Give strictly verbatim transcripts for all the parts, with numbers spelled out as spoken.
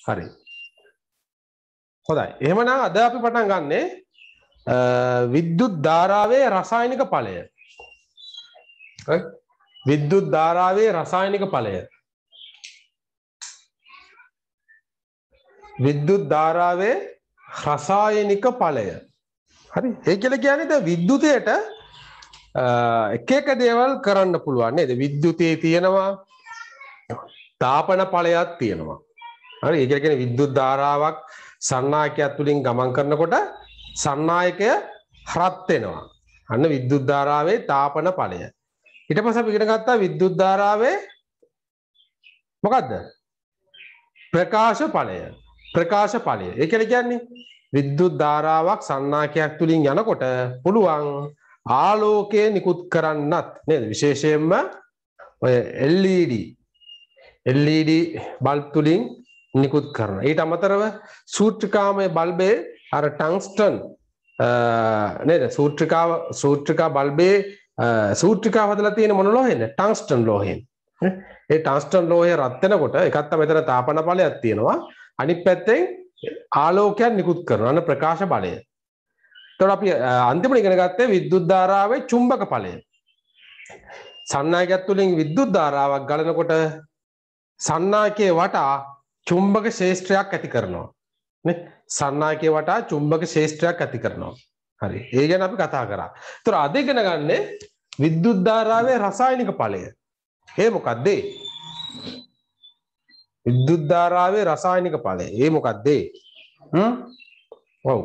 හරි. හොඳයි. එහෙමනම් අද අපි පටන් ගන්නේ විද්‍යුත් ධාරාවේ රසායනික ඵලය. හරි. විද්‍යුත් ධාරාවේ රසායනික ඵලය. විද්‍යුත් ධාරාවේ රසායනික ඵලය. හරි. ඒ කියලා කියන්නේ දැන් විද්‍යුතයට එක එක දේවල් කරන්න පුළුවන් නේද? විද්‍යුතයේ තියෙනවා තාපන ඵලයක් තියෙනවා. හරි. ඒ කියන්නේ විද්‍යුත් ධාරාවක් සන්නායකයක් තුලින් ගමන් කරනකොට සන්නායකය රත් වෙනවා. අන්න විද්‍යුත් ධාරාවේ තාපන ඵලය. ඊට පස්සේ අපි ඉගෙන ගත්තා විද්‍යුත් ධාරාවේ මොකද්ද? ප්‍රකාශ ඵලය. ප්‍රකාශ ඵලය. ඒ කියන්නේ විද්‍යුත් ධාරාවක් සන්නායකයක් තුලින් යනකොට පුළුවන් ආලෝකය නිකුත් කරන්නත් නේද? විශේෂයෙන්ම ඔය L E D L E D bulb තුලින් නිකුත් කරන. ඊට අමතරව සූත්‍රිකාමය බල්බේ අර ටංස්ටන් නේද? සූත්‍රිකාව සූත්‍රිකා බල්බේ සූත්‍රිකාව හදලා තියෙන මොන ලෝහයෙන්ද? ටංස්ටන් ලෝහයෙන්. ඒ ටංස්ටන් ලෝහය රත් වෙනකොට එකක් තමයි මෙතන තාපන ඵලයක් තියෙනවා. අනිත් පැත්තෙන් ආලෝකයක් නිකුත් කරනවා. අන්න ප්‍රකාශ බලය. එතකොට අපි අන්තිමට ඉගෙන ගත්තේ විද්‍යුත් ධාරාවේ චුම්බක ඵලය. සන්නායකයක් තුලින් විද්‍යුත් ධාරාවක් ගලනකොට සන්නායකයේ වටා චුම්බක ක්ෂේත්‍රයක් ඇති කරනවා. නේ? සන්නායකයේ වටා චුම්බක ක්ෂේත්‍රයක් ඇති කරනවා. හරි. ඒ ගැන අපි කතා කරා. ඒතර අද ඉගෙන ගන්නේ විද්‍යුත් ධාරාවේ රසායනික ඵලය. ඒ මොකක්ද? විද්‍යුත් ධාරාවේ රසායනික ඵලය. ඒ මොකක්ද? හ්ම්? ඔව්.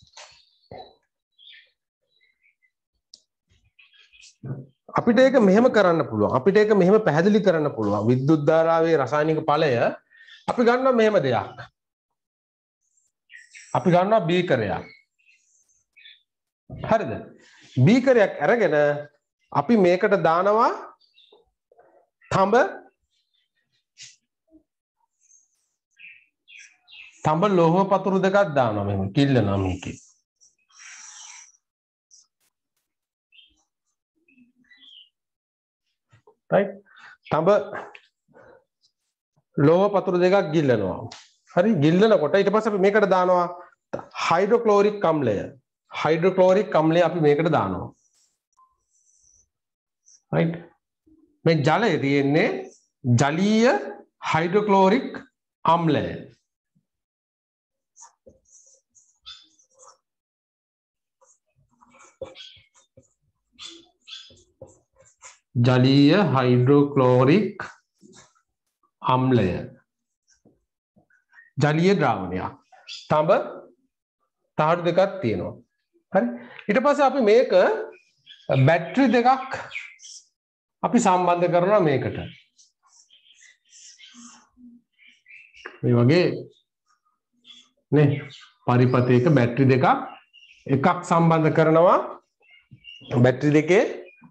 අපිට ඒක මෙහෙම කරන්න පුළුවන්. අපිට ඒක මෙහෙම පැහැදිලි කරන්න පුළුවන්. විද්‍යුත් ධාරාවේ රසායනික ඵලය අපි ගන්නවා මෙහෙම දෙයක්. අපි ගන්නවා බීකරයක්. හරිද? බීකරයක් අරගෙන අපි මේකට දානවා තඹ තඹ ලෝහ පතුරු දෙකක් දානවා මෙහෙම කිල්ලනවා මේකේ. right? තඹ ලෝහ පතුරු දෙකක් ගිල්ලනවා. හරි ගිල්ලනකොට ඊට පස්සේ අපි මේකට දානවා හයිඩ්‍රොක්ලෝරික් අම්ලය. හයිඩ්‍රොක්ලෝරික් අම්ලය අපි මේකට දානවා. right? මේ ජලය තියෙන්නේ ජලීය හයිඩ්‍රොක්ලෝරික් අම්ලය. ජලීය හයිඩ්‍රොක්ලෝරික් අම්ලය. ජලීය ද්‍රාවණයක්. තඹ තහඩු දෙකක් තියෙනවා. හරි. ඊට පස්සේ අපි මේක බැටරි දෙකක් අපි සම්බන්ධ කරනවා මේකට. මේ වගේ නේ පරිපතයක බැටරි දෙකක් එකක් සම්බන්ධ කරනවා බැටරි දෙකේ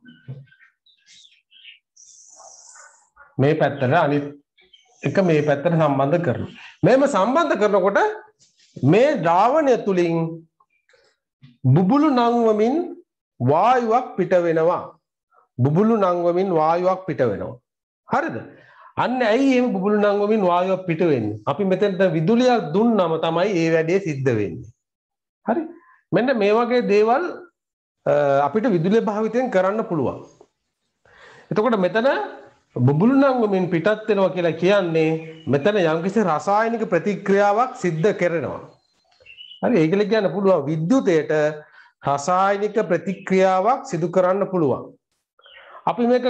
මේ පැත්තට අනිත් එක මේ පැත්තට සම්බන්ධ කරනවා. මේම සම්බන්ධ කරනකොට මේ ද්‍රාවණය තුලින් බුබුලු නංවමින් වායුවක් පිට වෙනවා. බුබුලු නංවමින් වායුවක් පිට වෙනවා. හරිද? අන්න ඇයි එහෙම බුබුලු නංවමින් වායුවක් පිට වෙන්නේ? අපි මෙතනට විදුලියක් දුන්නම තමයි ඒ වැඩේ සිද්ධ වෙන්නේ. හරි? මෙන්න මේ වගේ දේවල් අපිට විදුලිය භාවිතයෙන් කරන්න පුළුවන්. එතකොට මෙතන බුබුලු නංවමින් පිටත් වෙනවා කියලා කියන්නේ මෙතන යම්කිසි රසායනික ප්‍රතික්‍රියාවක් සිද්ධ කරනවා. හරි ඒක කියන්න පුළුවන් විද්‍යුතයට රසායනික ප්‍රතික්‍රියාවක් සිදු කරන්න පුළුවන්. අපි මේක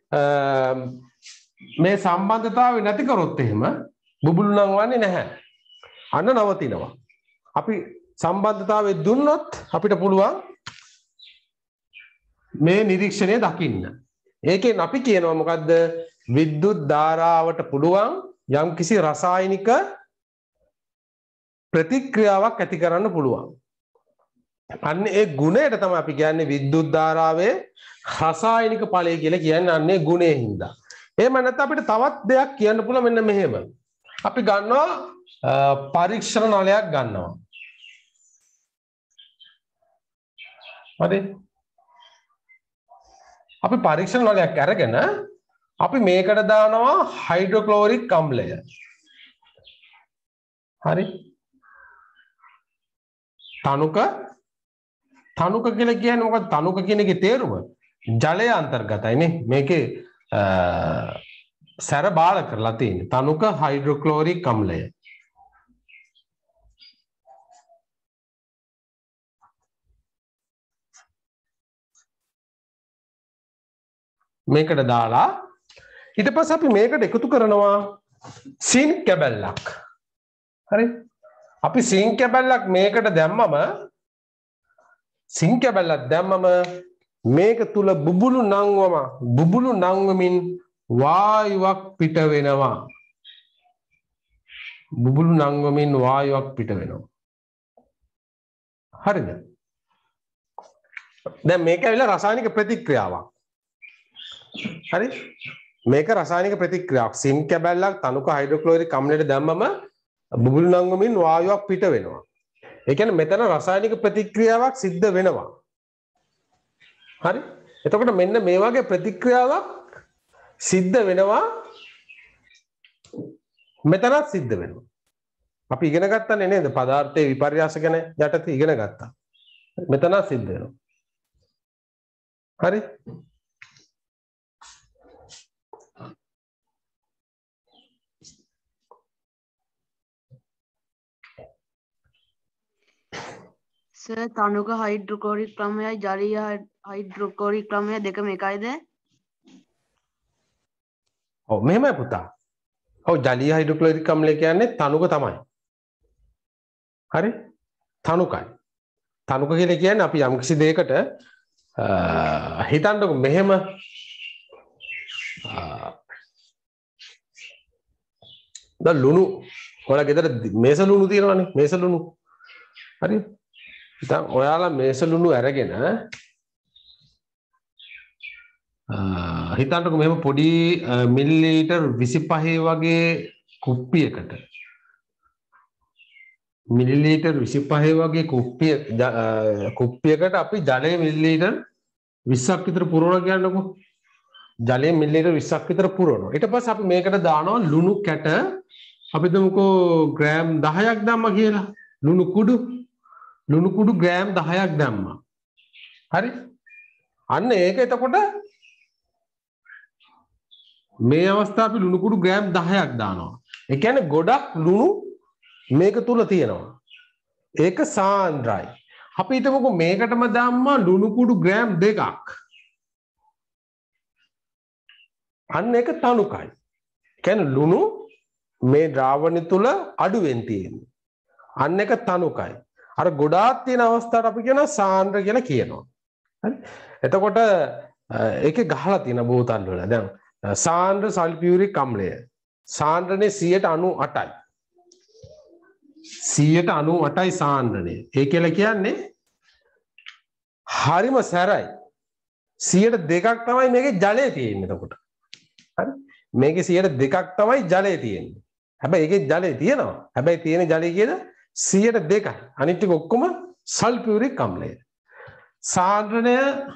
මේ සම්බන්ධතාවය නැති කරොත් එහෙම බුබුලු නංවන්නේ නැහැ. අන්න නවතිනවා. අපි සම්බන්ධතාවය දුන්නොත් අපිට පුළුවන් මේ නිරීක්ෂණය දකින්න. ඒකෙන් අපි කියනවා මොකද්ද? විද්‍යුත් ධාරාවට පුළුවන් යම්කිසි රසායනික ප්‍රතික්‍රියාවක් ඇති කරන්න පුළුවන්. අන්න ඒ ගුණයට තමයි අපි කියන්නේ විද්‍යුත් ධාරාවේ රසායනික ඵලය කියලා කියන්නේ අන්නේ ගුණේ හින්දා. එහෙම නැත්නම් අපිට තවත් දෙයක් කියන්න පුළුවන් මෙන්න මෙහෙම. අපි ගන්නවා පරීක්ෂණ නලයක් ගන්නවා. හරි? අපි පරීක්ෂණ නලයක් අරගෙන අපි මේකට දානවා හයිඩ්‍රොක්ලෝරික් අම්ලය. හරි තනුක තනුක කියලා කියන්නේ මොකක්ද තනුක කියන එකේ තේරුම ජලය අන්තර්ගතයිනේ මේකේ සැර බාල කරලා තියෙන්නේ තනුක හයිඩ්‍රොක්ලෝරික් අම්ලය මේකට දාලා ඊට පස්සේ අපි මේකට එකතු කරනවා සින් කැබැල්ලක් හරි අපි සින් කැබැල්ලක් මේකට දැම්මම සින් කැබැල්ලක් දැම්මම මේක තුල බුබුලු නංවම බුබුලු නංවමින් වායුවක් පිට වෙනවා බුබුලු නංවමින් වායුවක් පිට වෙනවා හරිද දැන් මේක ඇවිල්ලා රසායනික ප්‍රතික්‍රියාවක් හරි මේක රසායනික ප්‍රතික්‍රියාවක් සින් කැබැල්ලක් තනුක හයිඩ්‍රොක්ලෝරික් අම්ලයට දැම්මම බුබුලු නංවමින් වායුවක් පිට වෙනවා ඒ කියන්නේ මෙතන රසායනික ප්‍රතික්‍රියාවක් සිද්ධ වෙනවා හරි එතකොට මෙන්න මේ වගේ ප්‍රතික්‍රියාවක් සිද්ධ වෙනවා මෙතනත් සිද්ධ වෙනවා අපි ඉගෙන ගත්තනේ නේද පදාර්ථයේ විපර්යාස ගැන යටතේ ඉගෙන ගත්තා මෙතනත් සිද්ධ වෙනවා හරි සර් තනුක හයිඩ්‍රොක්ලෝරික් ක්‍රමයයි ජලීය හයිඩ්‍රොක්ලෝරික් ක්‍රමය දෙකම එකයිද? ඔව් මෙහෙමයි පුතා. ඔව් ජලීය හයිඩ්‍රොක්ලෝරික් අම්ලය කියන්නේ තනුක තමයි. හරි? තනුකයි. තනුක කියලා කියන්නේ අපි යම්කිසි දෙයකට හිතන්නකො මෙහෙම ද ලුණු ඔයාලා ගෙදර මේස ලුණු තියෙනවනේ මේස ලුණු. හරි? දැන් ඔයාලා මේස ලුණු අරගෙන හිතන්නකො මෙහෙම පොඩි මිලිලීටර් විසිපහ වගේ කුප්පියකට මිලිලීටර් විසිපහ වගේ කුප්පිය කුප්පියකට අපි ජලය මිලිලීටර් විස්සක් විතර පුරවනවා කියන්නකො ජලය මිලිලීටර් විස්සක් විතර පුරවනවා ඊට පස්සේ අපි මේකට දානවා ලුණු කැට අපි දමුකෝ ග්‍රෑම් දහයක් දැම්මා කියලා ලුණු කුඩු ලුණු කුඩු ග්‍රෑම් දහයක් දැම්මා හරි අන්න ඒක එතකොට මේ අවස්ථාවේ අපි ලුණු කුඩු ග්‍රෑම් දහයක් දානවා ඒ කියන්නේ ගොඩක් ලුණු මේක තුල තියෙනවා ඒක සාන්ද්‍රයි අපි හිතමුකෝ මේකටම දැම්මා ලුණු කුඩු ග්‍රෑම් දෙකක් අන්න ඒක තනුකයි කියන්නේ ලුණු මේ ද්‍රාවණය තුල අඩුවෙන් තියෙන්නේ අන්න ඒක තනුකයි අර ගොඩාක් තියෙන අවස්ථාවට අපි කියනවා සාන්ද්‍ර කියලා කියනවා. හරි? එතකොට ඒකේ ගහලා තියෙන බෝතල් වල දැන් සාන්ද්‍ර සල්ෆියුරික් අම්ලය සාන්ද්‍රනේ සියයට අනූඅටයි. සියයට අනූඅටයි සාන්ද්‍රනේ. ඒ කියලා කියන්නේ හරිම සැරයි. සියයට දෙකක් තමයි මේකේ ජලය තියෙන්නේ එතකොට. හරි? මේකේ සියයට දෙකක් තමයි ජලය තියෙන්නේ. හැබැයි ඒකේ ජලය තියෙනවා. හැබැයි තියෙන ජලය කියන සියයට දෙකයි අනිත් ටික ඔක්කොම සල්ෆියුරික් අම්ලය සාන්ද්‍රණය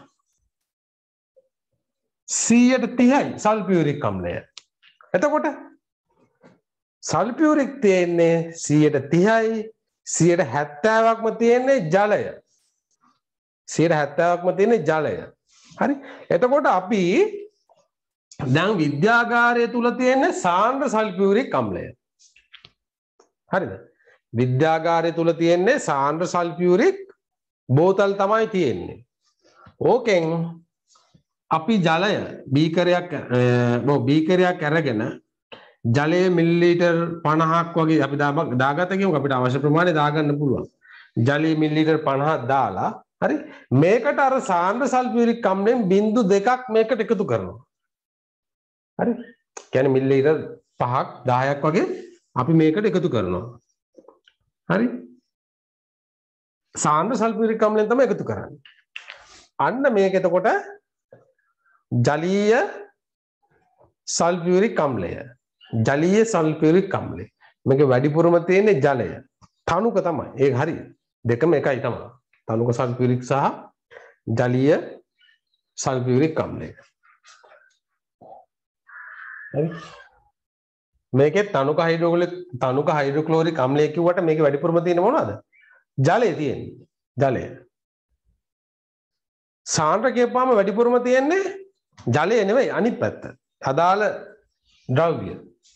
සියයට තිහයි සල්ෆියුරික් අම්ලය එතකොට සල්ෆියුරික් තියෙන්නේ සියයට තිහයි සියයට හැත්තෑවක්ම තියෙන්නේ ජලය සියයට හැත්තෑවක්ම තියෙන්නේ ජලය හරි එතකොට අපි දැන් විද්‍යාගාරය තුල තියෙන්නේ සාන්ද්‍ර සල්ෆියුරික් අම්ලය හරිද විද්‍යාගාරය තුල තියෙන්නේ සාන්ද්‍ර සල්ෆියුරික් බෝතල් තමයි තියෙන්නේ. ඕකෙන් අපි ජලය බීකරයක් ඔව් බීකරයක් අරගෙන ජලය මිලිලීටර් පනහක් වගේ අපි දාගත්ත කියමු අපිට අවශ්‍ය ප්‍රමාණය දාගන්න පුළුවන්. ජලය මිලිලීටර් පනහක් දාලා හරි මේකට අර සාන්ද්‍ර සල්ෆියුරික් අම්ලයෙන් බිංදු දෙකක් මේකට එකතු කරනවා. හරි? කියන්නේ මිලිලීටර් පහක් දහයක් වගේ අපි මේකට එකතු කරනවා. හරි සාන්ද්‍ර සල්ෆියුරික් අම්ලයෙන් තමයි එකතු කරන්නේ අන්න මේක එතකොට ජලීය සල්ෆියුරික් අම්ලය ජලීය සල්ෆියුරික් අම්ලය මේක වැඩිපුරම තියෙන්නේ ජලය තනුක තමයි ඒක හරි දෙකම එකයි තමයි තනුක සල්ෆියුරික් සහ ජලීය සල්ෆියුරික් අම්ලය හරි මේකේ තනුක හයිඩ්‍රෝක්ලෝරික් තනුක හයිඩ්‍රෝක්ලෝරික් අම්ලය කිව්වට මේකේ වැඩිපුරම තියෙන්නේ මොනවද? ජලය තියෙන්නේ. ජලය. සාන්ද්‍ර කියපුවාම වැඩිපුරම තියෙන්නේ ජලය නෙවෙයි අනිත් පැත්ත. අදාළ ද්‍රව්‍ය.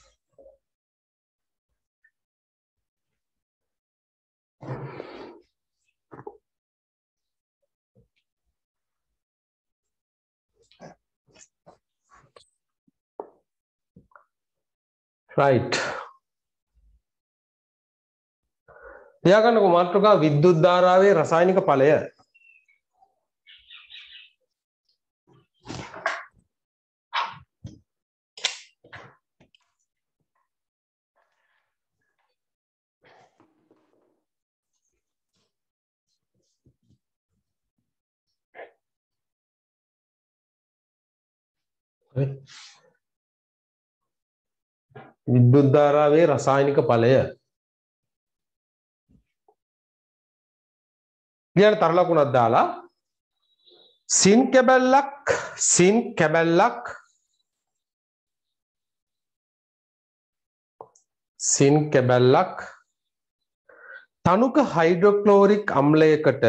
right. ලියාගන්නකො මාතෘකාව විද්‍යුත් ධාරාවේ රසායනික ඵලය. විද්‍යුත් ධාරාවේ රසායනික ඵලය. ඊළඟ තර ලකුණක් දාලා සින් කැබැල්ලක් සින් කැබැල්ලක් සින් කැබැල්ලක් තනුක හයිඩ්‍රොක්ලෝරික් අම්ලයකට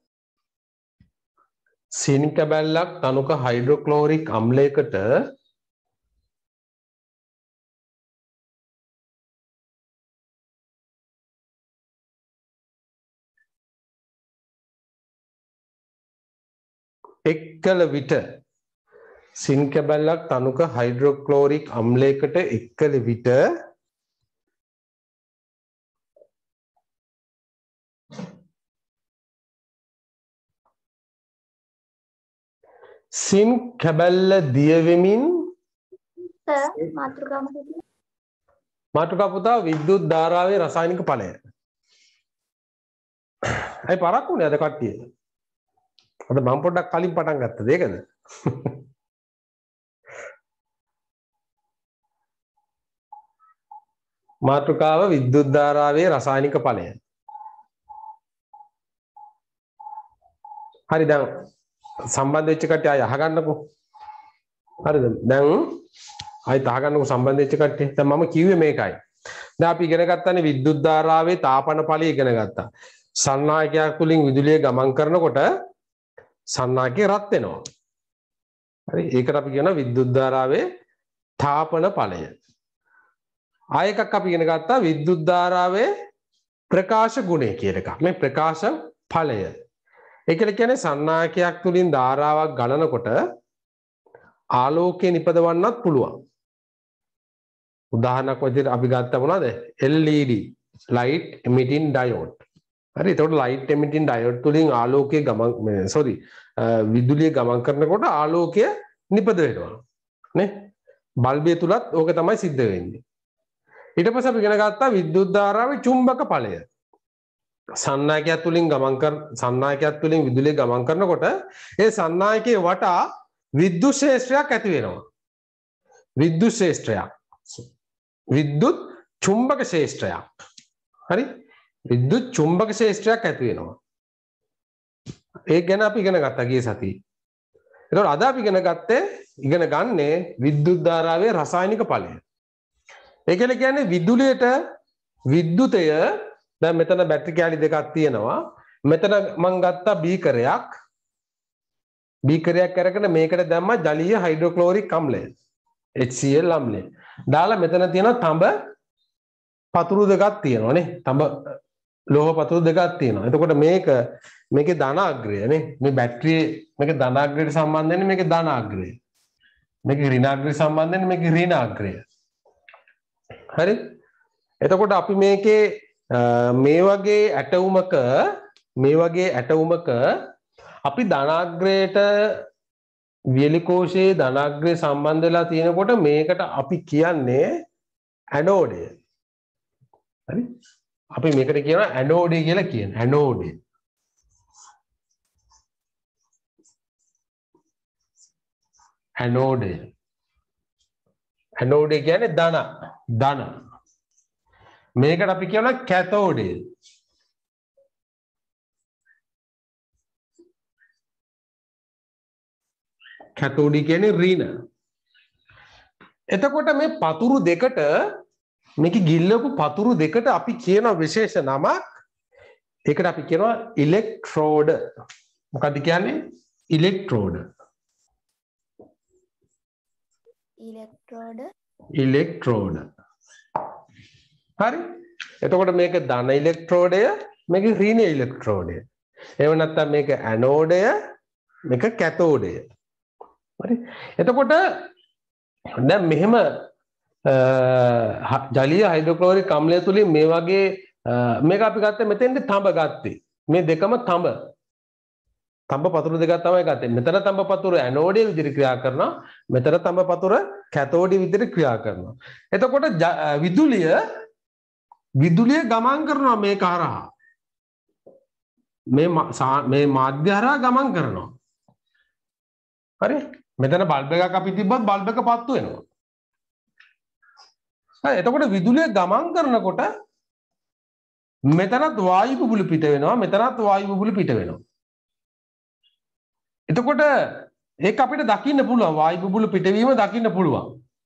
සින් කැබැල්ලක් තනුක හයිඩ්‍රොක්ලෝරික් අම්ලයකට එක්කල විට සින් කැබැල්ලක් තනුක හයිඩ්‍රොක්ලෝරික් අම්ලයකට එක්කල විට සින් කැබැල්ල දිය වෙමින් මාතෘකාව මාතෘකා පුතා විද්‍යුත් ධාරාවේ රසායනික ඵලය. අයි පරක් වුණේ අද කට්ටිය. අද මම පොඩ්ඩක් කලින් පටන් ගත්තද ඒකද? මාතෘකාව විද්‍යුත් ධාරාවේ රසායනික ඵලය. හරි දැන් සම්බන්ධ වෙච්ච කට්ටිය ආය අහගන්නකෝ. හරිද? දැන් ආයෙත් අහගන්නකෝ සම්බන්ධ වෙච්ච කට්ටිය. දැන් මම කිව්වේ මේකයි. දැන් අපි ඉගෙන ගත්තානේ විද්‍යුත් ධාරාවේ තාපන ඵලය ඉගෙන ගත්තා. සන්නායකයක් තුලින් විදුලිය ගමන් කරනකොට සන්නායකය රත් වෙනවා. හරි ඒකට අපි කියනවා විද්‍යුත් ධාරාවේ තාපන ඵලය. ආය එකක් අපි ඉගෙන ගත්තා විද්‍යුත් ධාරාවේ ප්‍රකාශ ගුණය කියන එක. මේ ප්‍රකාශ ඵලය. ඒකල කියන්නේ සන්නායකයක් තුලින් ධාරාවක් ගලනකොට ආලෝකය නිපදවන්නත් පුළුවන්. උදාහරණයක් වශයෙන් අපි ගත්තා මොනවද? L E D light emitting diode. හරි එතකොට light emitting diode තුලින් ආලෝකය ගමන් sorry විදුලිය ගමන් කරනකොට ආලෝකය නිපද වෙනවා. නේ? බල්බය තුලත් ඕක තමයි සිද්ධ වෙන්නේ. ඊට පස්සේ අපි ඉගෙන ගත්තා විද්‍යුත් ධාරාවේ චුම්බක ඵලය. සන්නායකයක් තුලින් ගමන් කර සන්නායකයක් තුලින් විදුලිය ගමන් කරනකොට ඒ සන්නායකයේ වටා විද්‍යුත් ක්ෂේත්‍රයක් ඇති වෙනවා. විද්‍යුත් ක්ෂේත්‍රයක්. විද්‍යුත් චුම්බක ක්ෂේත්‍රයක්. හරි? විද්‍යුත් චුම්බක ක්ෂේත්‍රයක් ඇති වෙනවා. ඒක ගැන අපි ඉගෙන ගත්තා ගිය සතියේ. ඒතකොට අද අපි ඉගෙන ගත්තේ ඉගෙන ගන්නේ විද්‍යුත් ධාරාවේ රසායනික ඵලය. ඒ කියන්නේ විදුලියට විද්‍යුතය දැන් මෙතන බැටරි කැලි දෙකක් තියෙනවා. මෙතන මම ගත්තා බීකරයක්. බීකරයක් අරගෙන මේකට දැම්මා ජලීය හයිඩ්‍රොක්ලෝරික් අම්ලය. H C l අම්ලය. දාලා මෙතන තියෙන තඹ පතුරු දෙකක් තියෙනවා නේ. තඹ ලෝහ පතුරු දෙකක් තියෙනවා. එතකොට මේක මේකේ ධනාග්‍රය නේ. මේ බැටරියේ මේකේ ධනාග්‍රයට සම්බන්ධ වෙන්නේ මේකේ ධනාග්‍රය. මේකේ ඍණාග්‍රය සම්බන්ධ වෙන්නේ මේකේ ඍණාග්‍රය. හරි? එතකොට අපි මේකේ මේ වගේ ඇටවුමක මේ වගේ ඇටවුමක අපි ධනාග්‍රයට වියලි කෝෂයේ ධනාග්‍රය සම්බන්ධ වෙලා තියෙනකොට මේකට අපි කියන්නේ ඇනෝඩය. හරි? අපි මේකට කියනවා ඇනෝඩය කියලා කියන. ඇනෝඩය. ඇනෝඩය. ඇනෝඩය කියන්නේ ධන. ධන. මේකට අපි කියනවා කැතෝඩය. කැතෝඩි කියන්නේ ඍණ. එතකොට මේ පතුරු දෙකට මේක ගිල්ලපු පතුරු දෙකට අපි කියන විශේෂ නමක්. ඒකට අපි කියනවා ඉලෙක්ට්‍රෝඩ. මොකක්ද කියන්නේ? ඉලෙක්ට්‍රෝඩ. ඉලෙක්ට්‍රෝඩ. ඉලෙක්ට්‍රෝඩ. හරි. එතකොට මේක ධන ඉලෙක්ට්‍රෝඩය, මේක ඍණ ඉලෙක්ට්‍රෝඩය. එහෙම නැත්නම් මේක ඇනෝඩය, මේක කැතෝඩය. හරි. එතකොට දැන් මෙහෙම ජලීය හයිඩ්‍රොක්ලෝරික් අම්ලය තුලින් මේ වගේ මේක අපි ගත්තේ මෙතෙන්ද තඹ ගත්තේ. මේ දෙකම තඹ. තඹ පතුරු දෙකක් තමයි ගත්තේ. මෙතන තඹ පතුර ඇනෝඩයේ විදිහට ක්‍රියා කරනවා. මෙතන තඹ පතුර කැතෝඩයේ විදිහට ක්‍රියා කරනවා. එතකොට විදුලිය විදුලිය ගමන් කරනවා මේක හරහා. මේ මේ මාධ්‍ය හරහා ගමන් කරනවා. හරි. මෙතන බල්බ් එකක් අපි තිබ්බත් බල්බ් එක පත්තු වෙනවා. හරි. එතකොට විදුලිය ගමන් කරනකොට මෙතනත් වායු බුබුලු පිට වෙනවා, මෙතනත් වායු බුබුලු පිට වෙනවා. එතකොට ඒක අපිට දකින්න පුළුවන්, වායු බුබුලු පිටවීම දකින්න පුළුවන්.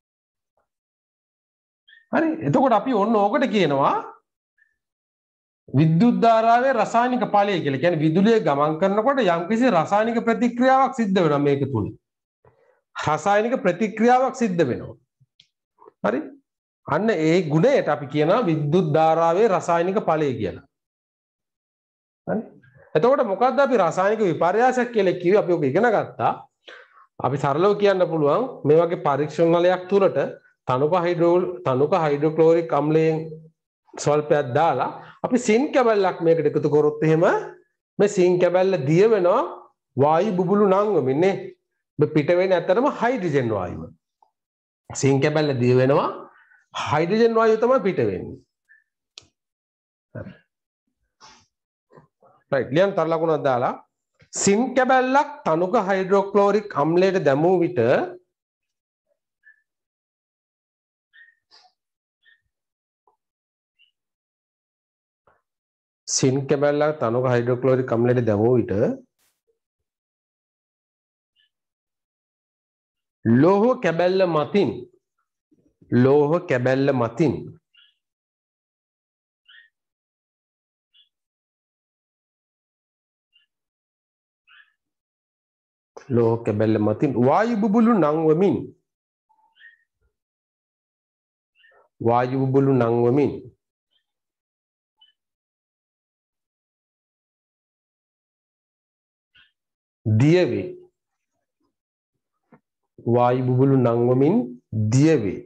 හරි. එතකොට අපි ඔන්න ඕකට කියනවා විද්‍යුත් ධාරාවේ රසායනික ඵලය කියලා. කියන්නේ විදුලිය ගමන් කරනකොට යම්කිසි රසායනික ප්‍රතික්‍රියාවක් සිද්ධ වෙනවා මේක තුල. රසායනික ප්‍රතික්‍රියාවක් සිද්ධ වෙනවා. හරි. අන්න ඒ ගුණයට අපි කියනවා විද්‍යුත් ධාරාවේ රසායනික ඵලය කියලා. හරි. එතකොට මොකද්ද අපි රසායනික විපර්යාසයක් කියලා කිව්වේ? අපි ඔක ඉගෙන ගත්තා. අපි සරලව කියන්න පුළුවන් මේ වගේ පරීක්ෂණ වලයක් තුලට තනුක හයිඩ්‍රෝල් තනුක හයිඩ්‍රොක්ලෝරික් අම්ලයෙන් ස්වල්පයක් දාලා අපි සින් කැබල්ලක් මේකට එකතු කරොත් එහෙම මේ සින් කැබල්ල දිය වෙනවා වායු බුබුලු නංවමින් නේ. මේ පිට වෙන්නේ ඇත්තටම හයිඩ්‍රජන් වායුව. සින් කැබල්ල දිය වෙනවා හයිඩ්‍රජන් වායුව තමයි පිට වෙන්නේ. හරි. රයිට්. ලියන් තර ලකුණක් දාලා සින් කැබල්ලක් තනුක හයිඩ්‍රොක්ලෝරික් අම්ලයට දැමූ විට සින් කැබල්ලක් තනුක හයිඩ්‍රොක්ලෝරික් අම්ලයට දැමූ විට ලෝහ කැබැල්ල මතින් ලෝහ කැබැල්ල මතින් ලෝහ කැබැල්ල මතින් වායු බුබුලු නංවමින් වායු බුබුලු නංවමින් දියවේ වායු බුබුලු නංවමින් දියවේ.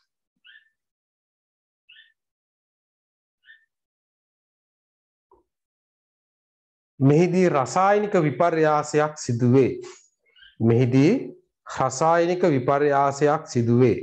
මෙහිදී රසායනික විපර්යාසයක් සිදුවේ. මෙහිදී රසායනික විපර්යාසයක් සිදුවේ.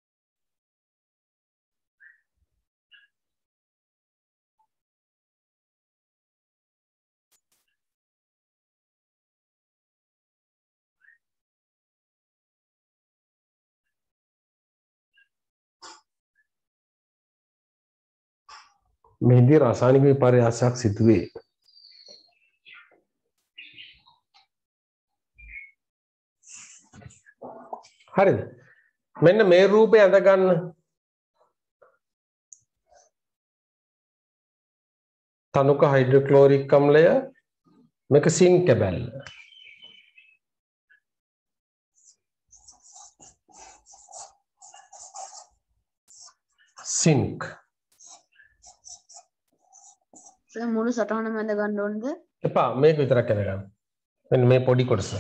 මෙහිදී රසායනික විපර්යාසයක් සිදුවේ. හරිද? මෙන්න මේ රූපය ඇඳ ගන්න. තනුක හයිඩ්‍රොක්ලෝරික් අම්ලය මේක සින් කැබැල්ල. සින්ක්. මුළු සටහනම ඇඳ ගන්න ඕනද? එපා මේක විතරක් ඇඳ ගන්න. මෙන්න මේ පොඩි කොටස.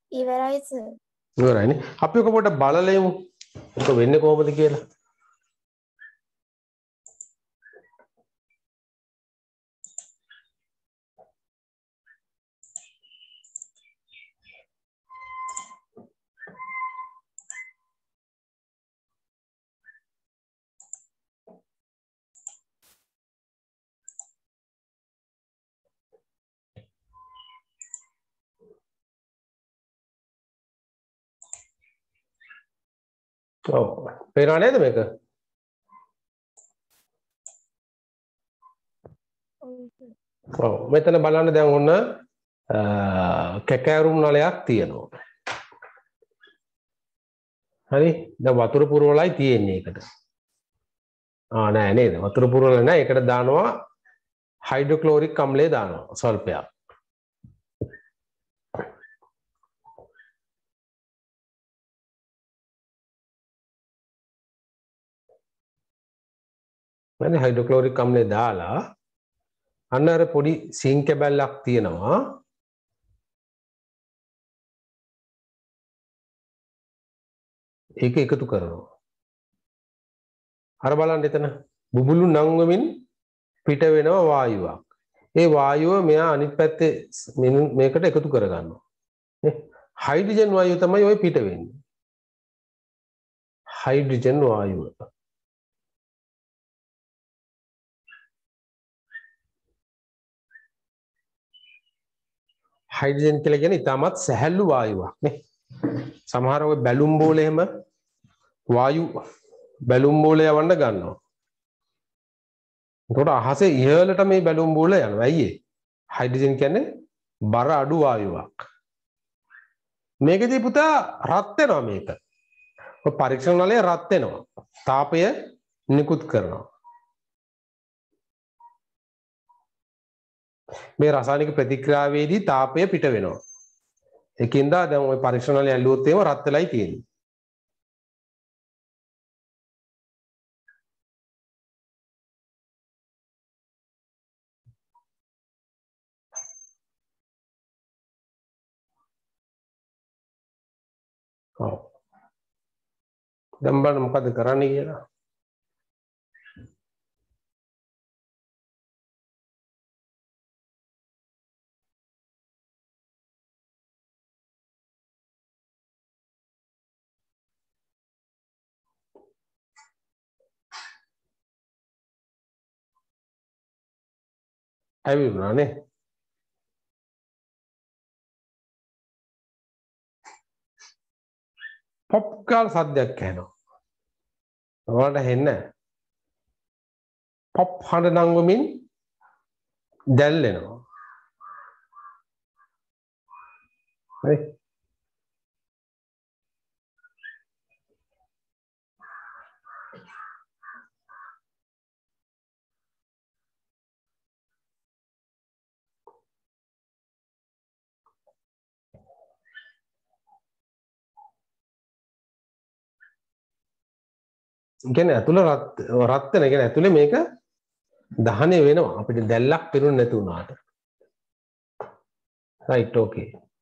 ඉවරයි සර්. ඉවරයිනේ. අපි ඔක පොඩ්ඩක් බලලා යමු. ඔක වෙන්නේ කොහොමද කියලා. ඔව්. පේනව නේද මේක? ඔව්. මෙතන බලන්න දැන් ඔන්න කැකෑරුම් නලයක් තියෙනවා. හරි? දැන් වතුර පුරවලයි තියෙන්නේ ඒකට. ආ නෑ නේද? වතුර පුරවල නෑ. ඒකට දානවා හයිඩ්‍රොක්ලෝරික් අම්ලය දානවා ස්වල්පයක්. හරි හයිඩ්‍රොක්ලෝරික් අම්ලය දාලා අන්න අර පොඩි සිං කැබැල්ලක් තියෙනවා. ඒක එකතු කරනවා. අර බලන්න එතන බුබුලු නංවමින් පිට වෙනවා වායුවක්. ඒ වායුව මෙයා අනිත් පැත්තේ මේකට එකතු කරගන්නවා. නේ? හයිඩ්‍රජන් වායුව තමයි ඔය පිට වෙන්නේ. හයිඩ්‍රජන් වායුව. හයිඩ්‍රජන් කියලා කියන්නේ ඉතාමත් සැහැල්ලු වායුවක් නේ. සමහර ඔය බැලුම් බෝල එහෙම වායු බැලුම් බෝල යවන්න ගන්නවා. එතකොට අහසේ ඉහළට මේ බැලුම් බෝල යනවා. ඇයි ඒ? හයිඩ්‍රජන් කියන්නේ බර අඩු වායුවක්. මේකදී පුතා රත් වෙනවා මේක. ඔය පරීක්ෂණ නලය රත් වෙනවා. තාපය නිකුත් කරනවා. මේ රසායනික ප්‍රතික්‍රියාවේදී තාපය පිට වෙනවා. ඒකින්ද දැන් ওই පරීක්ෂණ වල ඇල්ලුවොත් එහෙම රත් වෙලයි තියෙන්නේ. ඔව්. දැන් බලන්න මොකද කරන්නේ කියලා. ඇවිල්ලා නේ. පොප් ගාලා සද්දයක් ඇහෙනවා. ඔයාලට හෙන්නේ පොප් හඬ නංවමින් දැල්ලෙනවා. හරි. කියන්නේ ඇතුළ රත් රත් වෙන කියන්නේ ඇතුළේ මේක දහනය වෙනවා අපිට දැල්ලක් පෙනුනේ නැති වුණාට. right okay.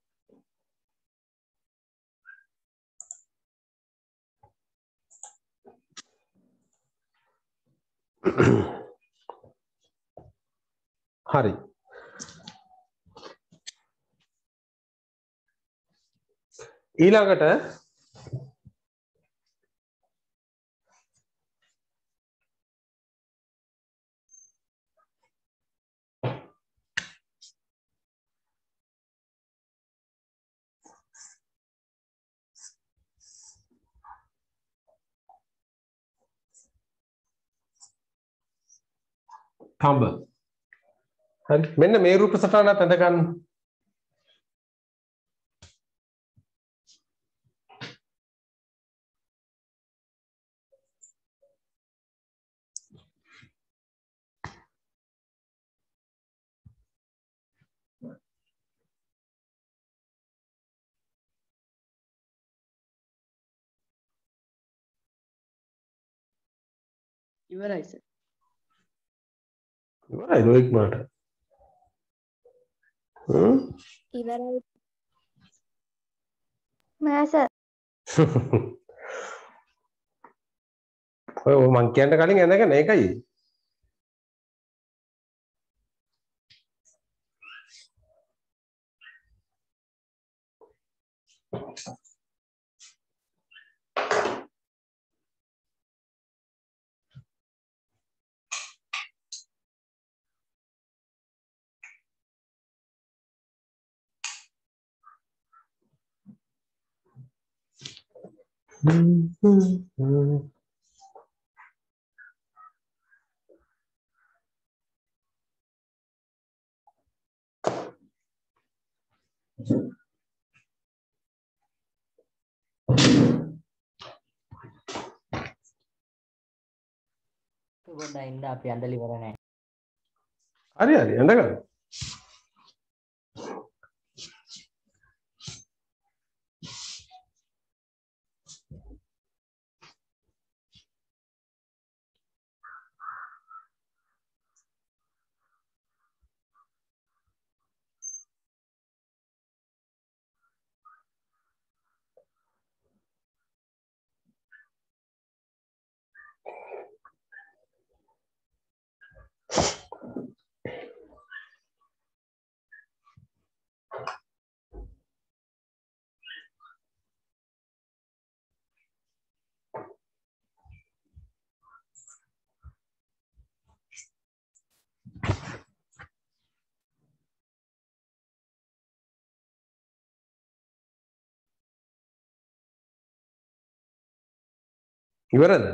හරි. ඊළඟට තඹ. හරි. මෙන්න මේ රූප සටහනත් අඳ ගන්න. ඉවරයි සර්. ඉවරයි රෝහිත් මාට. හ්ම් ඉවරයි. නෑ සර්. ඔය මං කියන්න කලින් ඇඳගෙන ඒකයි. පොඩ්ඩක් ඉන්න අපි ඇඳලා ඉවර නැහැ. හරි හරි ඇඳගන්න. ඉවරද?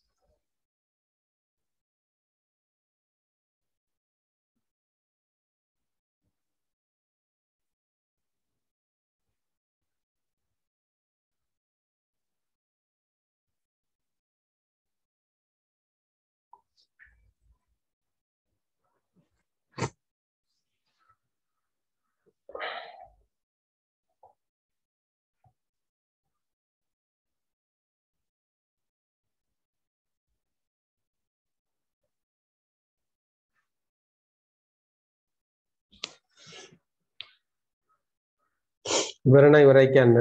ඉවර නම් ඉවරයි කියන්න.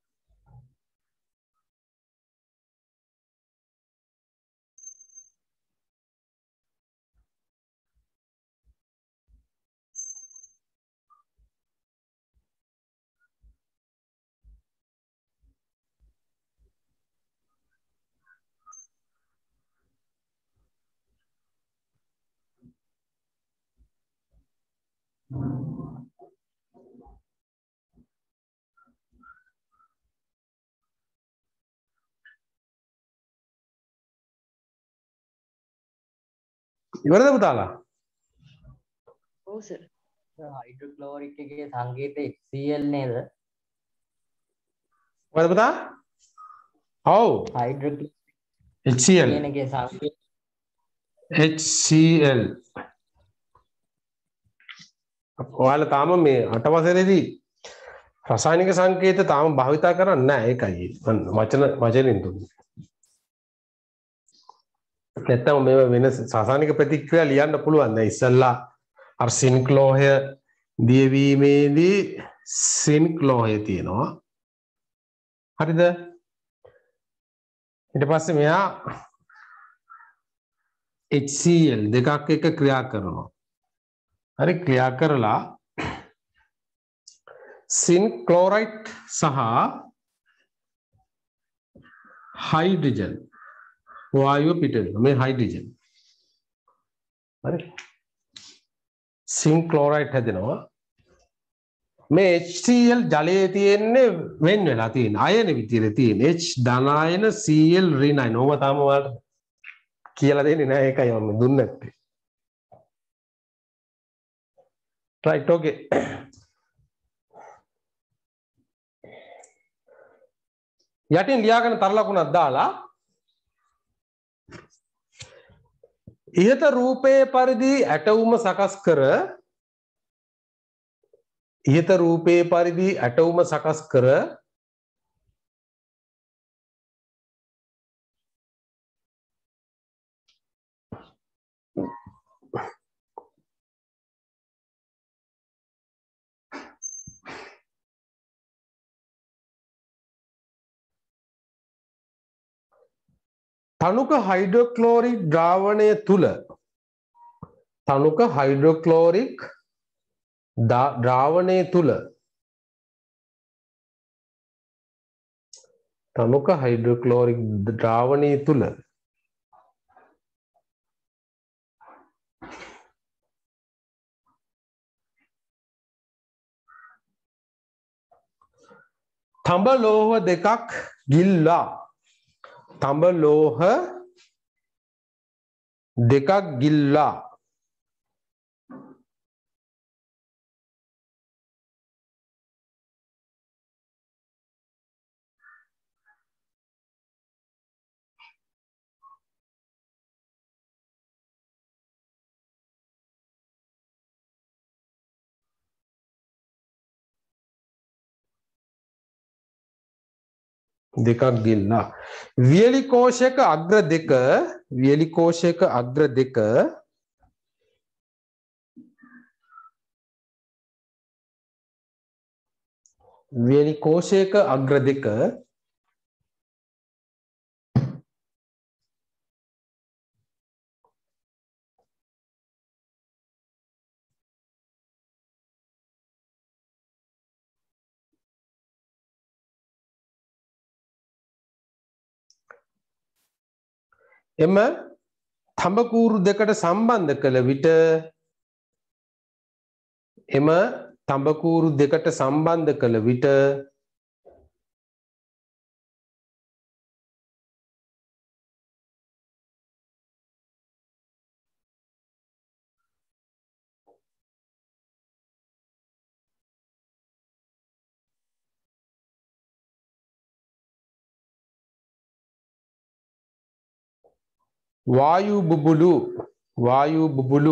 ඉවරද පුතාලා? ඔව් සර්. හයිඩ්‍රොක්ලෝරික් එකේ සංකේතය H C l නේද? මොකද පුතා? ඔව් හයිඩ්‍රොක්ලෝරික් H C l කියන එකේ සංකේතය H C l. ඔයාලා තාම මේ අට වසරේදී රසායනික සංකේත තාම භාවිතා කරන්නේ නැහැ. ඒකයි වචන වචනෙන් දුන්නේ. නැත්තම් මේ වෙන රසායනික ප්‍රතික්‍රියා ලියන්න පුළුවන්. දැන් ඉස්සල්ලා අර සින්ක් ලෝහය දියවීමේදී සින්ක් ලෝහය තියෙනවා. හරිද? ඊට පස්සේ මෙයා H C l දෙකක් එක ක්‍රියා කරනවා. හරි ක්‍රියා කරලා සින්ක් ක්ලෝරයිඩ් සහ හයිඩ්‍රජන් වායුව පිට වෙනවා. මේ හයිඩ්‍රජන්. හරි. සින්ක් ක්ලෝරයිඩ් හැදෙනවා. මේ H C l ජලයේ තියෙන්නේ වෙන් වෙලා තියෙන අයන විදිහට තියෙන H ධන අයන Cl ඍණ අයන. ඕව තාම ඔයාලට කියලා දෙන්නේ නැහැ. ඒකයි මම දුන්නේ නැත්තේ. right okay. යටින් ලියාගෙන තර ලකුණක් දාලා ඉහත රූපයේ පරිදි ඇටවුම සකස් කර ඉහත රූපයේ පරිදි ඇටවුම සකස් කර තනුක හයිඩ්‍රොක්ලෝරික් ද්‍රාවණය තුල තනුක හයිඩ්‍රොක්ලෝරික් ද්‍රාවණය තුල තනුක හයිඩ්‍රොක්ලෝරික් ද්‍රාවණය තුල තඹ ලෝහ දෙකක් ගිල්ලා තඹ ලෝහ දෙකක් ගිල්ලා දෙකක් ගිල්ලා වියලි කෝෂයක අග්‍ර දෙක වියලි කෝෂයක අග්‍ර දෙක වියලි කෝෂයක අග්‍ර දෙක එම තඹකූරු දෙකට සම්බන්ධ කළ විට එම තඹකූරු දෙකට සම්බන්ධ කළ විට වායු බුබුලු වායු බුබුලු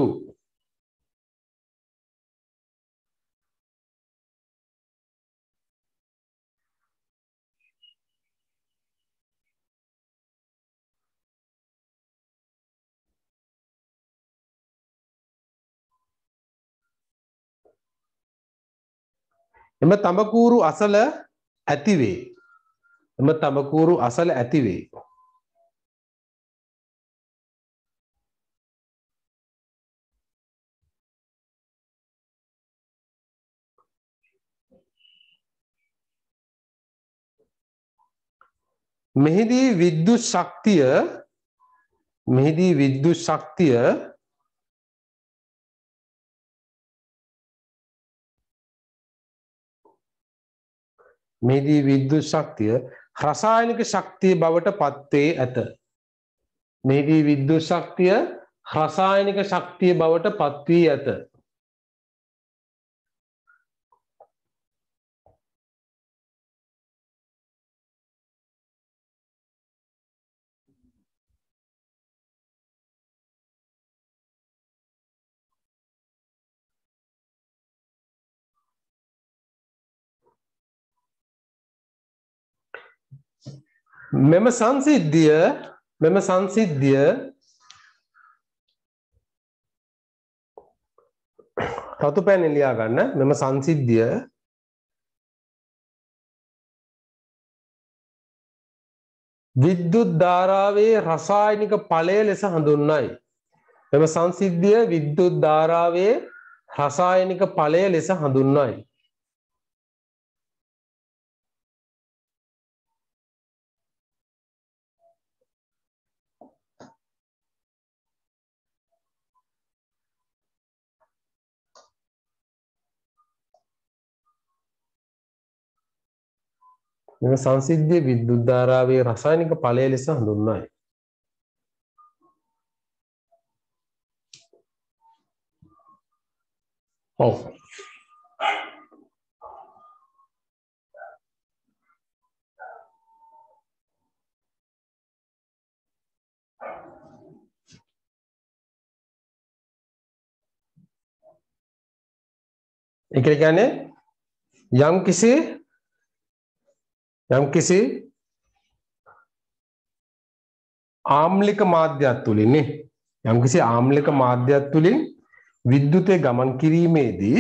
එම තඹකූරු අසල ඇතිවේ එම තඹකූරු අසල ඇතිවේ මෙහිදී විද්‍යුත් ශක්තිය මෙහිදී විද්‍යුත් ශක්තිය මෙහිදී විද්‍යුත් ශක්තිය රසායනික ශක්තිය බවට පත්වේ ඇත මෙහිදී විද්‍යුත් ශක්තිය රසායනික ශක්තිය බවට පත්වී ඇත මෙම සංසිද්ධිය මෙම සංසිද්ධිය රතු පෑන් ලියා ගන්න මෙම සංසිද්ධිය විද්‍යුත් ධාරාවේ රසායනික ඵලය ලෙස හඳුන්වයි මෙම සංසිද්ධිය විද්‍යුත් ධාරාවේ රසායනික ඵලය ලෙස හඳුන්වයි මෙම සංසිද්ධිය විද්‍යුත් ධාරාවේ රසායනික ඵලය ලෙස හඳුන්වයි. ඔව්. ඒ කියන්නේ යම් කිසි යම් කිසි ආම්ලික මාධ්‍යයක් තුලින් නේ යම් කිසි ආම්ලික මාධ්‍යයක් තුලින් විද්‍යුතේ ගමන් කිරීමේදී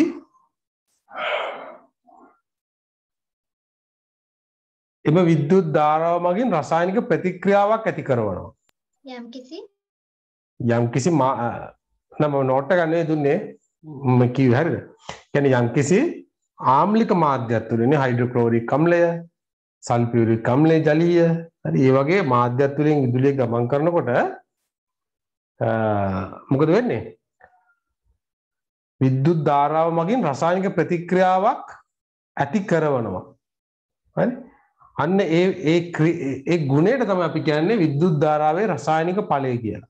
එම විද්‍යුත් ධාරාව මගින් රසායනික ප්‍රතික්‍රියාවක් ඇති කරනවා යම් කිසි යම් කිසි නම නෝට් එක ගන්නේ දුන්නේ මම කිව්වේ හරිද? කියන්නේ යම් කිසි ආම්ලික මාධ්‍යයක් තුලින් හයිඩ්‍රොක්ලෝරික් අම්ලය, සල්ෆියුරික් අම්ලය, ජලීය හරි ඒ වගේ මාධ්‍යයක් තුලින් විදුලිය ගමන් කරනකොට මොකද වෙන්නේ? විද්‍යුත් ධාරාව මගින් රසායනික ප්‍රතික්‍රියාවක් ඇති කරනවා. හරි? අන්න ඒ ඒ ඒ ගුණයට තමයි අපි කියන්නේ විද්‍යුත් ධාරාවේ රසායනික ඵලය කියලා.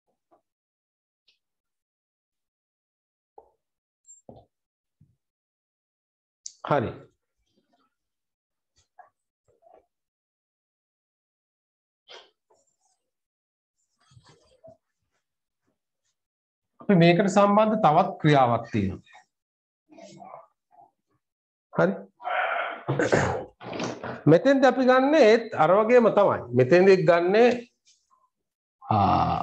හරි. අපි මේකට සම්බන්ධ තවත් ක්‍රියාවක් තියෙනවා. හරි. මෙතෙන්ද අපි ගන්න ඒත් අර වගේම තමයි. මෙතෙන්ද එක් ගන්නේ ආ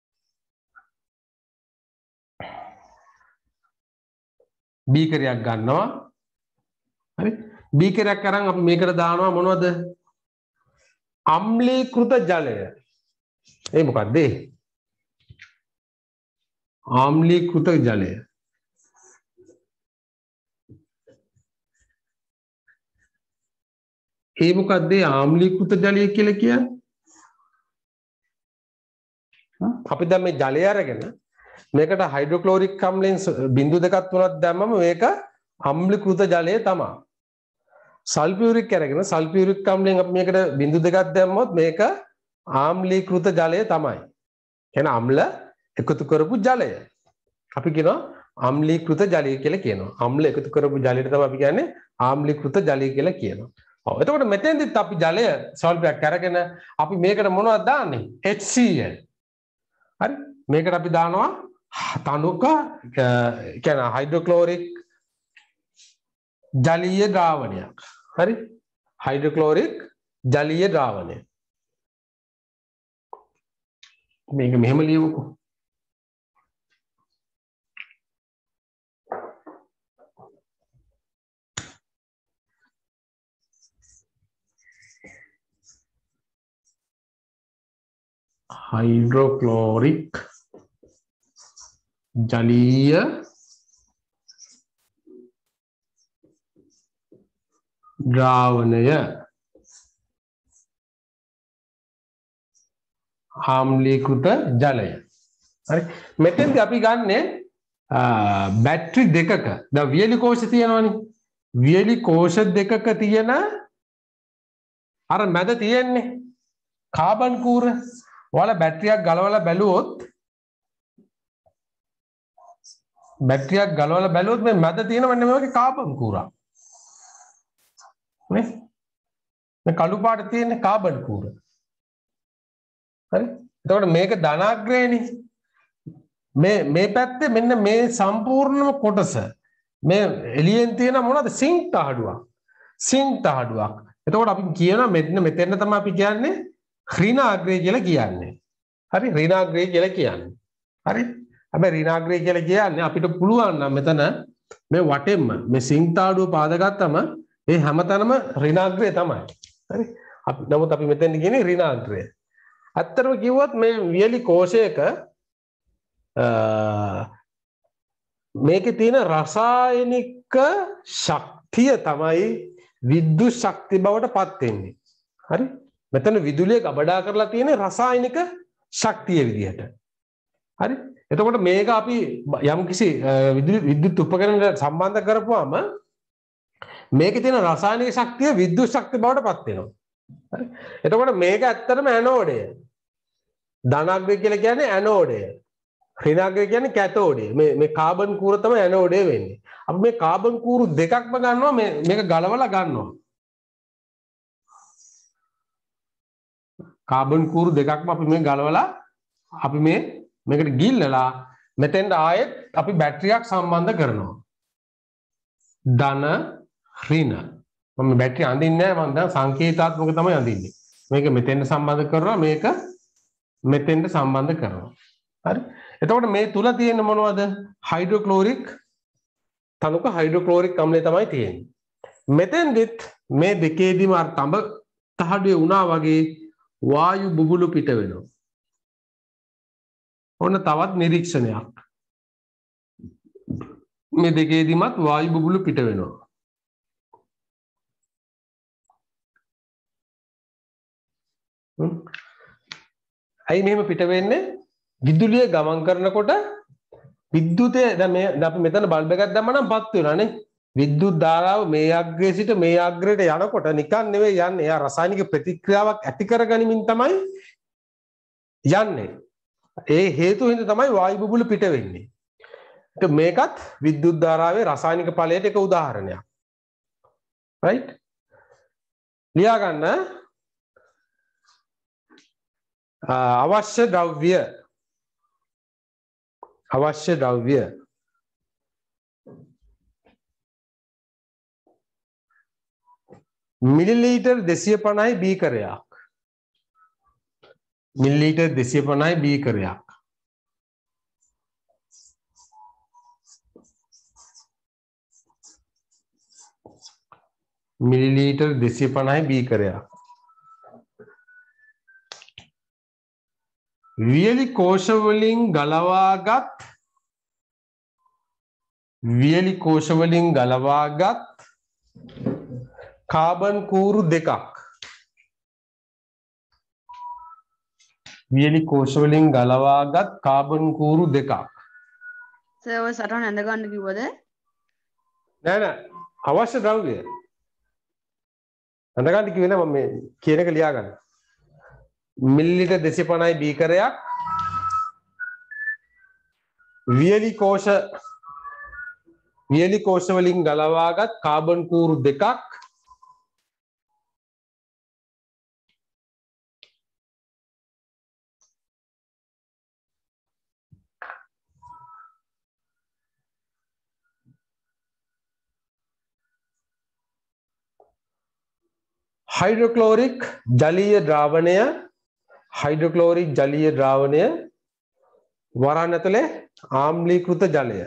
බීකරයක් ගන්නවා. හරි. බීකරයක් අරන් අපි මේකට දානවා මොනවද? අම්ලීකృత ජලය. ඒ මොකද්ද? ආම්ලීකృత ජලය. ඒ මොකද්ද ආම්ලීකృత ජලය කියලා කියන්නේ? අපි දැන් මේ ජලය අරගෙන මේකට හයිඩ්‍රොක්ලෝරික් අම්ලයෙන් බිංදු දෙකක් තුනක් දැම්මම මේක අම්ලීකృత ජලය තමයි. සල්ෆියුරික් අරගෙන සල්ෆියුරික් අම්ලයෙන් අපි මේකට බිංදු දෙකක් දැම්මොත් මේක ආම්ලීකృత ජලය තමයි. එහෙනම් අම්ල එකතු කරපු ජලය. අපි කියනවා අම්ලීකృత ජලය කියලා කියනවා. අම්ල එකතු කරපු ජලයට තමයි අපි කියන්නේ ආම්ලීකృత ජලය කියලා කියනවා. ඔව් එතකොට මෙතෙන්දිත් අපි ජලය සල්ෆයක් අරගෙන අපි මේකට මොනවද දාන්නේ? H C L. හරි? මේකට අපි දානවා තනුක කියන්නේ හයිඩ්‍රොක්ලෝරික් ජලීය ද්‍රාවණයක්. හරි? හයිඩ්‍රොක්ලෝරික් ජලීය ද්‍රාවණය. මේක මෙහෙම ලියමුකෝ. हाइड्रोक्लोरिक जलीय द्रावणय आम्लीकृत जलय. හරි මෙතෙන්දී අපි ගන්නෙ බැටරි දෙකක දැන් වියලි කෝෂ තියෙනවනේ වියලි කෝෂ දෙකක තියෙන අර මැද තියෙන්නේ කාබන් කූර ඔයාලා බැටරියක් ගලවලා බැලුවොත් බැටරියක් ගලවලා බැලුවොත් මේ මැද තියෙනවන්නේ මේ වගේ කාබන් කූරක් නේ මේ කළු පාට තියෙන කාබන් කූර. හරි එතකොට මේක ධනාග්‍රේනේ මේ මේ පැත්තේ මෙන්න මේ සම්පූර්ණම කොටස මේ එළියෙන් තියෙන මොනවද සිංක් තහඩුවක් සිංක් තහඩුවක්. එතකොට අපි කියනවා මෙන්න මෙතෙන් තමයි අපි කියන්නේ ඍණාග්‍රය කියලා කියන්නේ. හරි ඍණාග්‍රය කියලා කියන්නේ. හරි හැබැයි ඍණාග්‍රය කියලා කියන්නේ අපිට පුළුවන් නම් මෙතන මේ වටෙන්ම මේ සිංක් තහඩුව පාදගත්තම මේ හැමතැනම ඍණාග්‍රය තමයි. හරි අපි නමුත් අපි මෙතෙන් කියන්නේ ඍණාග්‍රය. අත්‍තරම කිව්වොත් මේ වියලි කෝෂයක මේකේ තියෙන රසායනික ශක්තිය තමයි විද්‍යුත් ශක්තිය බවට පත් වෙන්නේ. හරි මෙතන විදුලිය ගබඩා කරලා තියෙන රසායනික ශක්තිය විදිහට. හරි එතකොට මේක අපි යම්කිසි විද්‍යුත් උපකරණයකට සම්බන්ධ කරපුවාම මේකේ තියෙන රසායනික ශක්තිය විද්‍යුත් ශක්තිය බවට පත් වෙනවා. හරි එතකොට මේක ඇත්තටම ඇනෝඩය. ධනාග්‍රය කියලා කියන්නේ ඇනෝඩය. ඍණාග්‍රය කියන්නේ කැතෝඩය. මේ මේ කාබන් කූර තමයි ඇනෝඩය වෙන්නේ. අපි මේ කාබන් කූරු දෙකක්ම ගන්නවා මේ මේක ගලවලා ගන්නවා. කාබන් කූරු දෙකක්ම අපි මේ ගලවලා අපි මේ මේකට ගිල්ලලා මෙතෙන්ට ආයෙත් අපි බැටරියක් සම්බන්ධ කරනවා. ධන ඍණ. මම බැටරිය අඳින්නේ නැහැ මම දැන් සංකේතාත්මක තමයි අඳින්නේ. මේක මෙතෙන්ට සම්බන්ධ කරනවා මේක මෙතෙන්ට සම්බන්ධ කරනවා. හරි? එතකොට මේ තුල තියෙන මොනවද? හයිඩ්‍රොක්ලෝරික් තනුක හයිඩ්‍රොක්ලෝරික් අම්ලය තමයි තියෙන්නේ. මෙතෙන්දිත් මේ දෙකේදීම අර තඹ තහඩුවේ වුණා වගේ වායු බුබුලු පිට වෙනවා. ඔන්න තවත් නිරීක්ෂණයක්. මේ දෙකේදීමත් වායු බුබුලු පිට වෙනවා. ඇයි මෙහෙම පිට වෙන්නේ? විදුලිය ගමන් කරනකොට විද්‍යුතය දැන් මේ අපි මෙතන බල්බ් එකක් දැම්ම නම් පත් වෙනවානේ. විද්‍යුත් ධාරාව මේ අග්‍රයේ සිට මේ අග්‍රයට යනකොට නිකන් නෙවෙයි යන්නේ. එයා රසායනික ප්‍රතික්‍රියාවක් ඇති කරගනිමින් තමයි යන්නේ. ඒ හේතුව හින්දා තමයි වායු බුබුලු පිට වෙන්නේ. ඒක මේකත් විද්‍යුත් ධාරාවේ රසායනික ඵලයට එක උදාහරණයක්. right? ලියා ගන්න අවශ්‍ය ද්‍රව්‍ය අවශ්‍ය ද්‍රව්‍ය මිලිලීටර් දෙසිය පනහයි බීකරයක්. මිලිලීටර් දෙසිය පනහයි බීකරයක්. මිලිලීටර් දෙසිය පනහයි බීකරයක්. වියලි කෝෂ වලින් ගලවාගත් වියලි කෝෂ වලින් ගලවාගත් කාබන් කූරු දෙකක්. වියලි කෝෂ වලින් ගලවාගත් කාබන් කූරු දෙකක්. සර් ඔය සටහන ඇඳ ගන්න කිව්වද? නෑ නෑ අවශ්‍ය ද්‍රව්‍ය. ඇඳ ගන්න කිව්වේ නෑ මම මේ කියන එක ලියා ගන්න. මිලිලීටර් දෙසිය පනහයි බීකරයක් වියලි කෝෂ වියලි කෝෂ වලින් ගලවාගත් කාබන් කූරු දෙකක් हाइड्रोक्लोरिक जलीय द्रावणय हाइड्रोक्लोरिक जलीय द्रावणय वरानतले आम्लीकृत जलय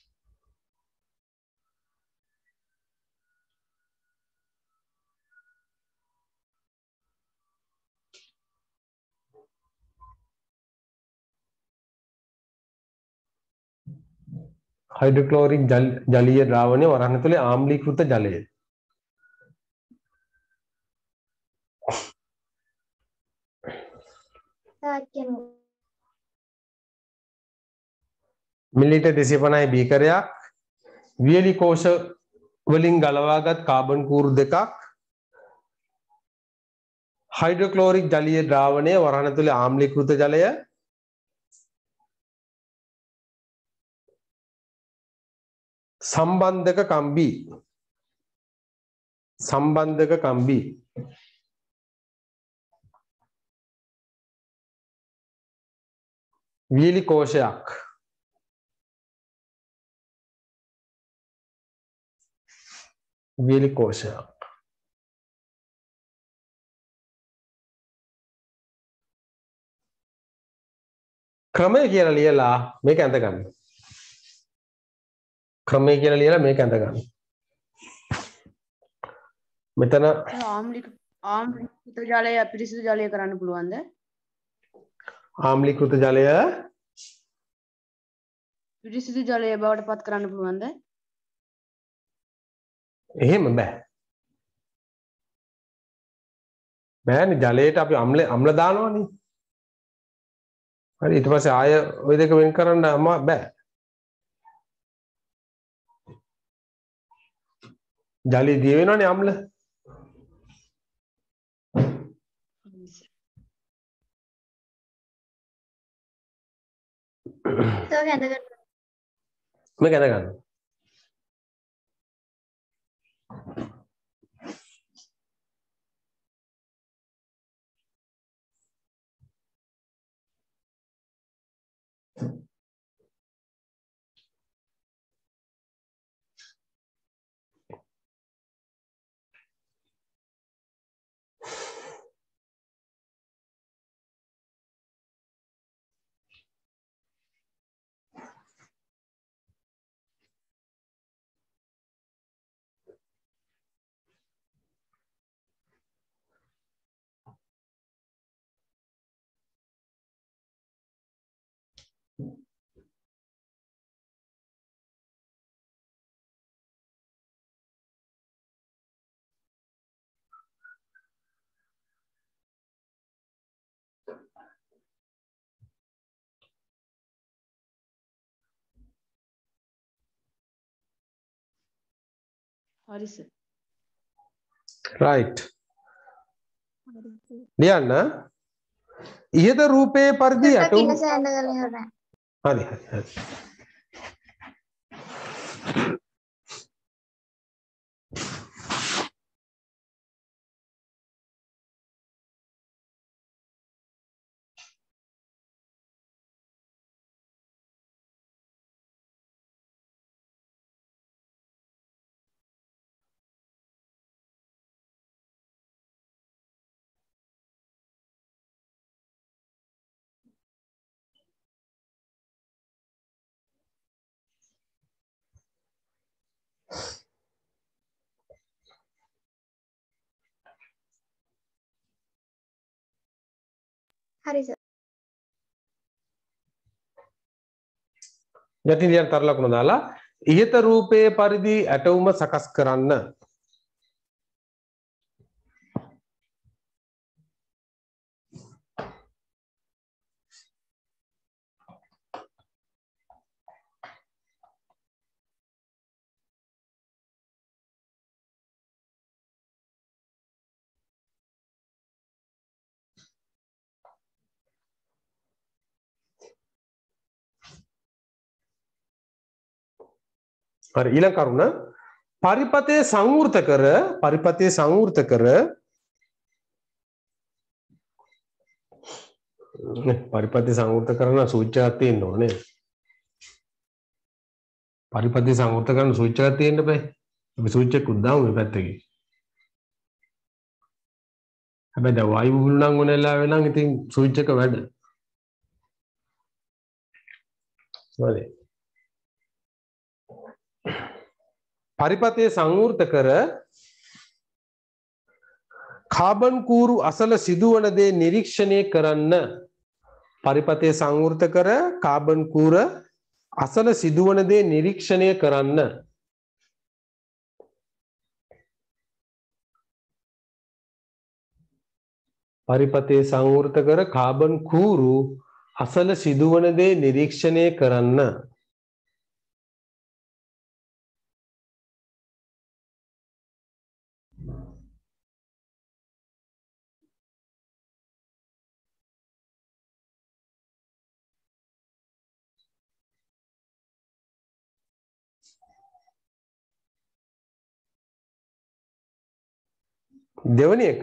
हाइड्रोक्लोरिक जल जलीय द्रावणय वरानतले आम्लीकृत जलय मिलीलीटर දෙසිය පනහයි බීකරයක් වියලි කෝෂ වලින් ගලවාගත් කාබන් කූරු දෙකක් हाइड्रोक्लोरिक जलीय द्रावणය වරහන තුල ආම්ලීකృత ජලය संबंधक कंबी संबंधक कंबी वियलि कोशයක් वियलि कोशයක් ක්‍රමය කියලා ලියලා මේක ඇඳ ගන්න. ක්‍රමය කියලා ලියලා මේක ඇඳ ගන්න. මෙතන ආම්ලික ආම්ලිකృత ජලය අපිරිසිදු ජලය කරන්න පුළුවන්ද? ආම්ලීකృత ජලය පිරිසිදු ජලය බවට පත් කරන්න පුළුවන්ද? එහෙම බෑ. බෑනේ ජලයට අපි අම්ල අම්ල දානවනේ. හරි ඊට පස්සේ ආය ওই දෙක වෙන් කරන්න බෑ. ජලය දිය වෙනවනේ අම්ල. මේක ඇඳ ගන්න. මේක ඇඳ ගන්න. හරි සර්. right ලියන්න ඉහත රූපයේ පරිදි ඇටවුම් හරි හරි හරි හරි සර්. යටින් ලියන්න තර ලකුණ දාලා ඉහත රූපයේ පරිදි ඇටවුම සකස් කරන්න හරි ඊළඟ කරුණ පරිපතේ සංවෘත කර පරිපතේ සංවෘත කර පරිපතේ සංවෘත කරන සූචකයක් තියෙන්න ඕනේ පරිපතේ සංවෘත කරන සූචකයක් තියෙන්න බෑ අපි සූචකයක් උදාමු මේ පැත්තකින් හැබැයි දැන් වායු බුබුලු නම් ඕනෙලා වෙනම් ඉතින් සූචක වැඩ හරි පරිපතේ සංවෘත කර කාබන් කූරු අසල සිදුවන දේ නිරීක්ෂණය කරන්න පරිපතේ සංවෘත කර කාබන් කූර අසල සිදුවන දේ නිරීක්ෂණය කරන්න පරිපතේ සංවෘත කර කාබන් කූරු අසල සිදුවන දේ නිරීක්ෂණය කරන්න දෙවැනි එක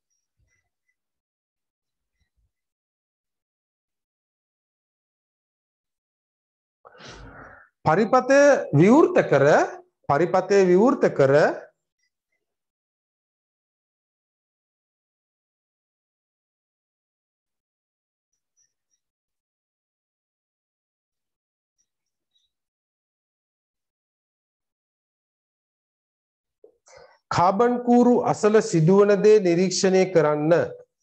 පරිපතය විවෘත කර පරිපතය විවෘත කර කාබන් කූරු අසල සිදුවන දේ නිරීක්ෂණය කරන්න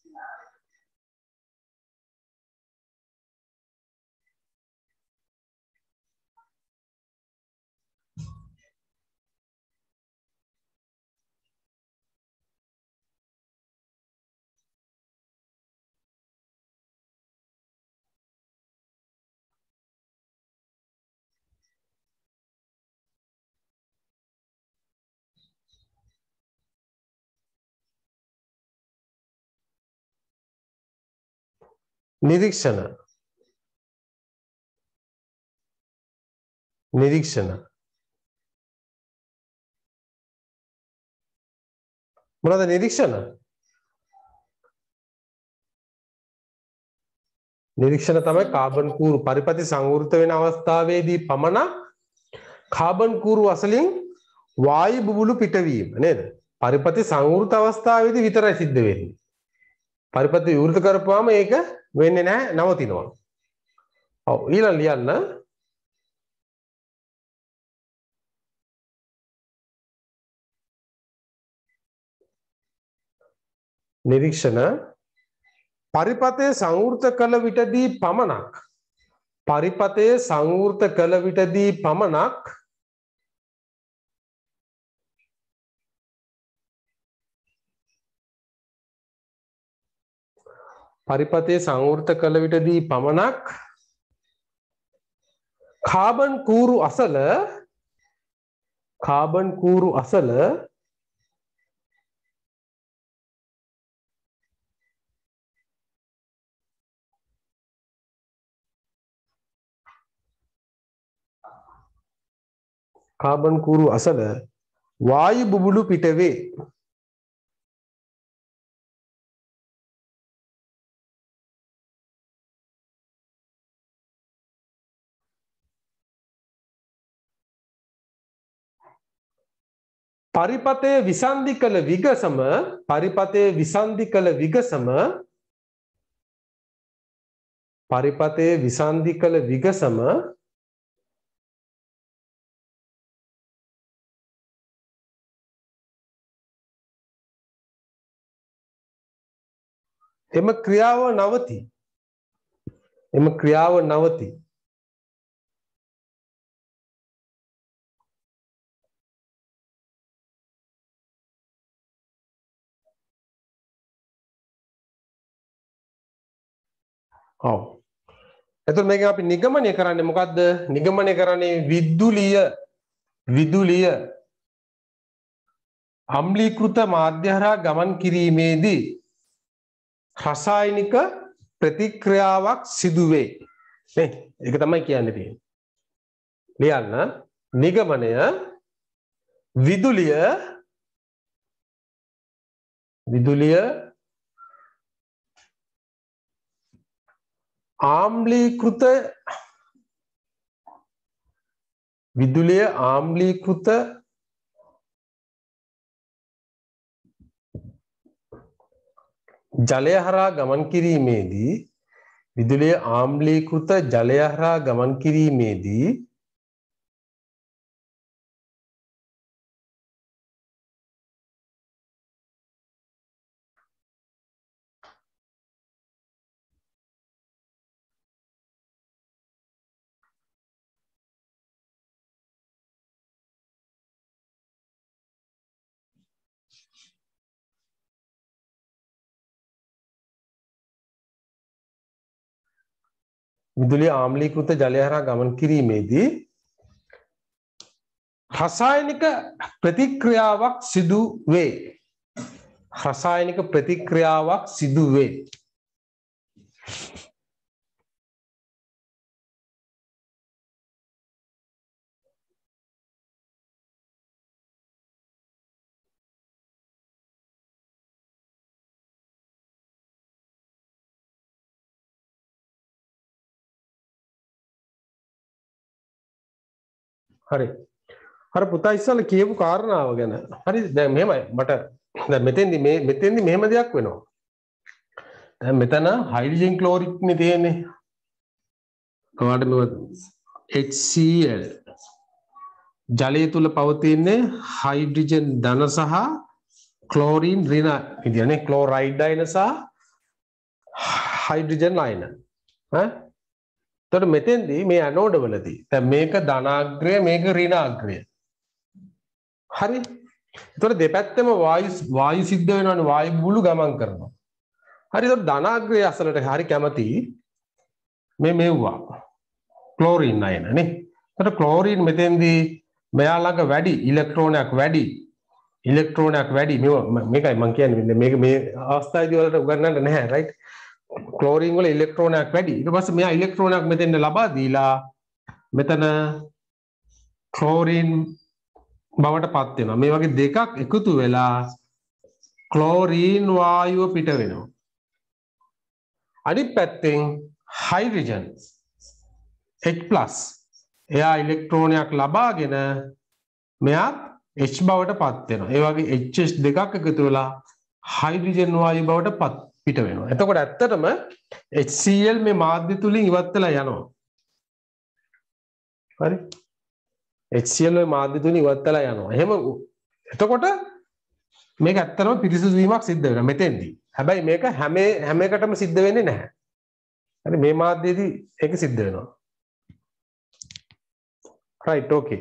නිරීක්ෂණ නිරීක්ෂණ මොනවද නිරීක්ෂණ නිරීක්ෂණ තමයි කාබන් කූරු පරිපති සංවෘත වෙන අවස්ථාවේදී පමණක් කාබන් කූරු අසලින් වායු බුබුලු පිටවීම නේද පරිපති සංවෘත අවස්ථාවේදී විතරයි සිද්ධ වෙන්නේ පරිපති විවෘත කරපුවාම ඒක වෙන්නේ නැහැ නවතිනවා. ඔව් ඊළඟ ලියන්න නිරීක්ෂණ පරිපතේ සංවෘත කළ විටදී පමණක් පරිපතේ සංවෘත කළ විටදී පමණක් පරිපතේ සංවෘත කළ විටදී පමණක් කාබන් කූරු අසල කාබන් කූරු අසල කාබන් කූරු අසල වායු බුබුලු පිටවේ. පරිපතේ විසන්ධි කළ විගසම පරිපතේ විසන්ධි කළ විගසම පරිපතේ විසන්ධි කළ විගසම එම ක්‍රියාව නවති. එම ක්‍රියාව නවති. ඔව්. එතකොට මේක අපි නිගමනය කරන්නේ මොකද්ද? නිගමනය කරන්නේ විදුලිය විදුලිය අම්ලීකృత මාධ්‍ය හරහා ගමන් කිරීමේදී රසායනික ප්‍රතික්‍රියාවක් සිදු වේ. නේ? ඒක තමයි කියන්න තියෙන්නේ. ලියන්න. නිගමනය විදුලිය විදුලිය ආම්ලීකృత විදුලිය ආම්ලීකృత ජලය හරහා ගමන් කිරීමේදී විදුලිය ආම්ලීකృత ජලය හරහා ගමන් කිරීමේදී විදුලිය ආම්ලීකృత ජලය හරහා ගමන් කිරීමේදී රසායනික ප්‍රතික්‍රියාවක් සිදු වේ. රසායනික ප්‍රතික්‍රියාවක් සිදු වේ. හරි. අර පුතා ඉස්සල කියපු කාරණාව ගැන. හරි දැන් මෙහෙමයි මට දැන් මෙතෙන්දි මේ මෙතෙන්දි මෙහෙම දෙයක් වෙනවා. දැන් මෙතන හයිඩ්‍රජන් ක්ලෝරික් නේ තියෙන්නේ. ඔයාලට මේ H C L ජලය තුල පවතින්නේ හයිඩ්‍රජන් ධන සහ ක්ලෝරින් ඍණ විදියනේ ක්ලෝරයිඩ් අයන සහ හයිඩ්‍රජන් අයන. ඈ තොර මෙතෙන්දී මේ ඇනෝඩ වලදී දැන් මේක ධනාග්‍රය මේක ඍණාග්‍රය. හරි. ඒතොර දෙපැත්තෙම වායු වායු සිද්ධ වෙනවනේ වායු බුළු ගමන් කරනවා. හරි. ඒතොර ධනාග්‍රය අසලට හරි කැමති මේ මෙව්වා. ක්ලෝරින් අයන නේ. ඒතොර ක්ලෝරින් මෙතෙන්දී මෙයා ළඟ වැඩි ඉලෙක්ට්‍රෝනයක් වැඩි ඉලෙක්ට්‍රෝනයක් වැඩි මේකයි මම කියන්නේ මේක මේ අවස්ථාවේදී වලට උගන්වන්න නැහැ රයිට්. ක්ලෝරින් වල ඉලෙක්ට්‍රෝනයක් වැඩි. ඊට පස්සේ මෙයා ඉලෙක්ට්‍රෝනයක් මෙතෙන් ලබා දීලා මෙතන ක්ලෝරින් බවට පත් වෙනවා. මේ වගේ දෙකක් එකතු වෙලා ක්ලෝරින් වායුව පිට වෙනවා. අනිත් පැත්තෙන් හයිඩ්‍රජන් H+ එයා ඉලෙක්ට්‍රෝනයක් ලබාගෙන මෙයා H බවට පත් වෙනවා. ඒ වගේ H දෙකක් එකතු වෙලා හයිඩ්‍රජන් වායුව බවට පත් පිට වෙනවා. එතකොට ඇත්තටම H C L මේ මාධ්‍ය තුලින් ඉවත් වෙලා යනවා. හරි? H C L මේ මාධ්‍ය තුලින් ඉවත් වෙලා යනවා. එහෙම එතකොට මේක ඇත්තටම පිරිසිදු වීමක් සිද්ධ වෙනවා මෙතෙන්දී. හැබැයි මේක හැම හැම එකටම සිද්ධ වෙන්නේ නැහැ. හරි මේ මාධ්‍යයේදී ඒක සිද්ධ වෙනවා. right okay.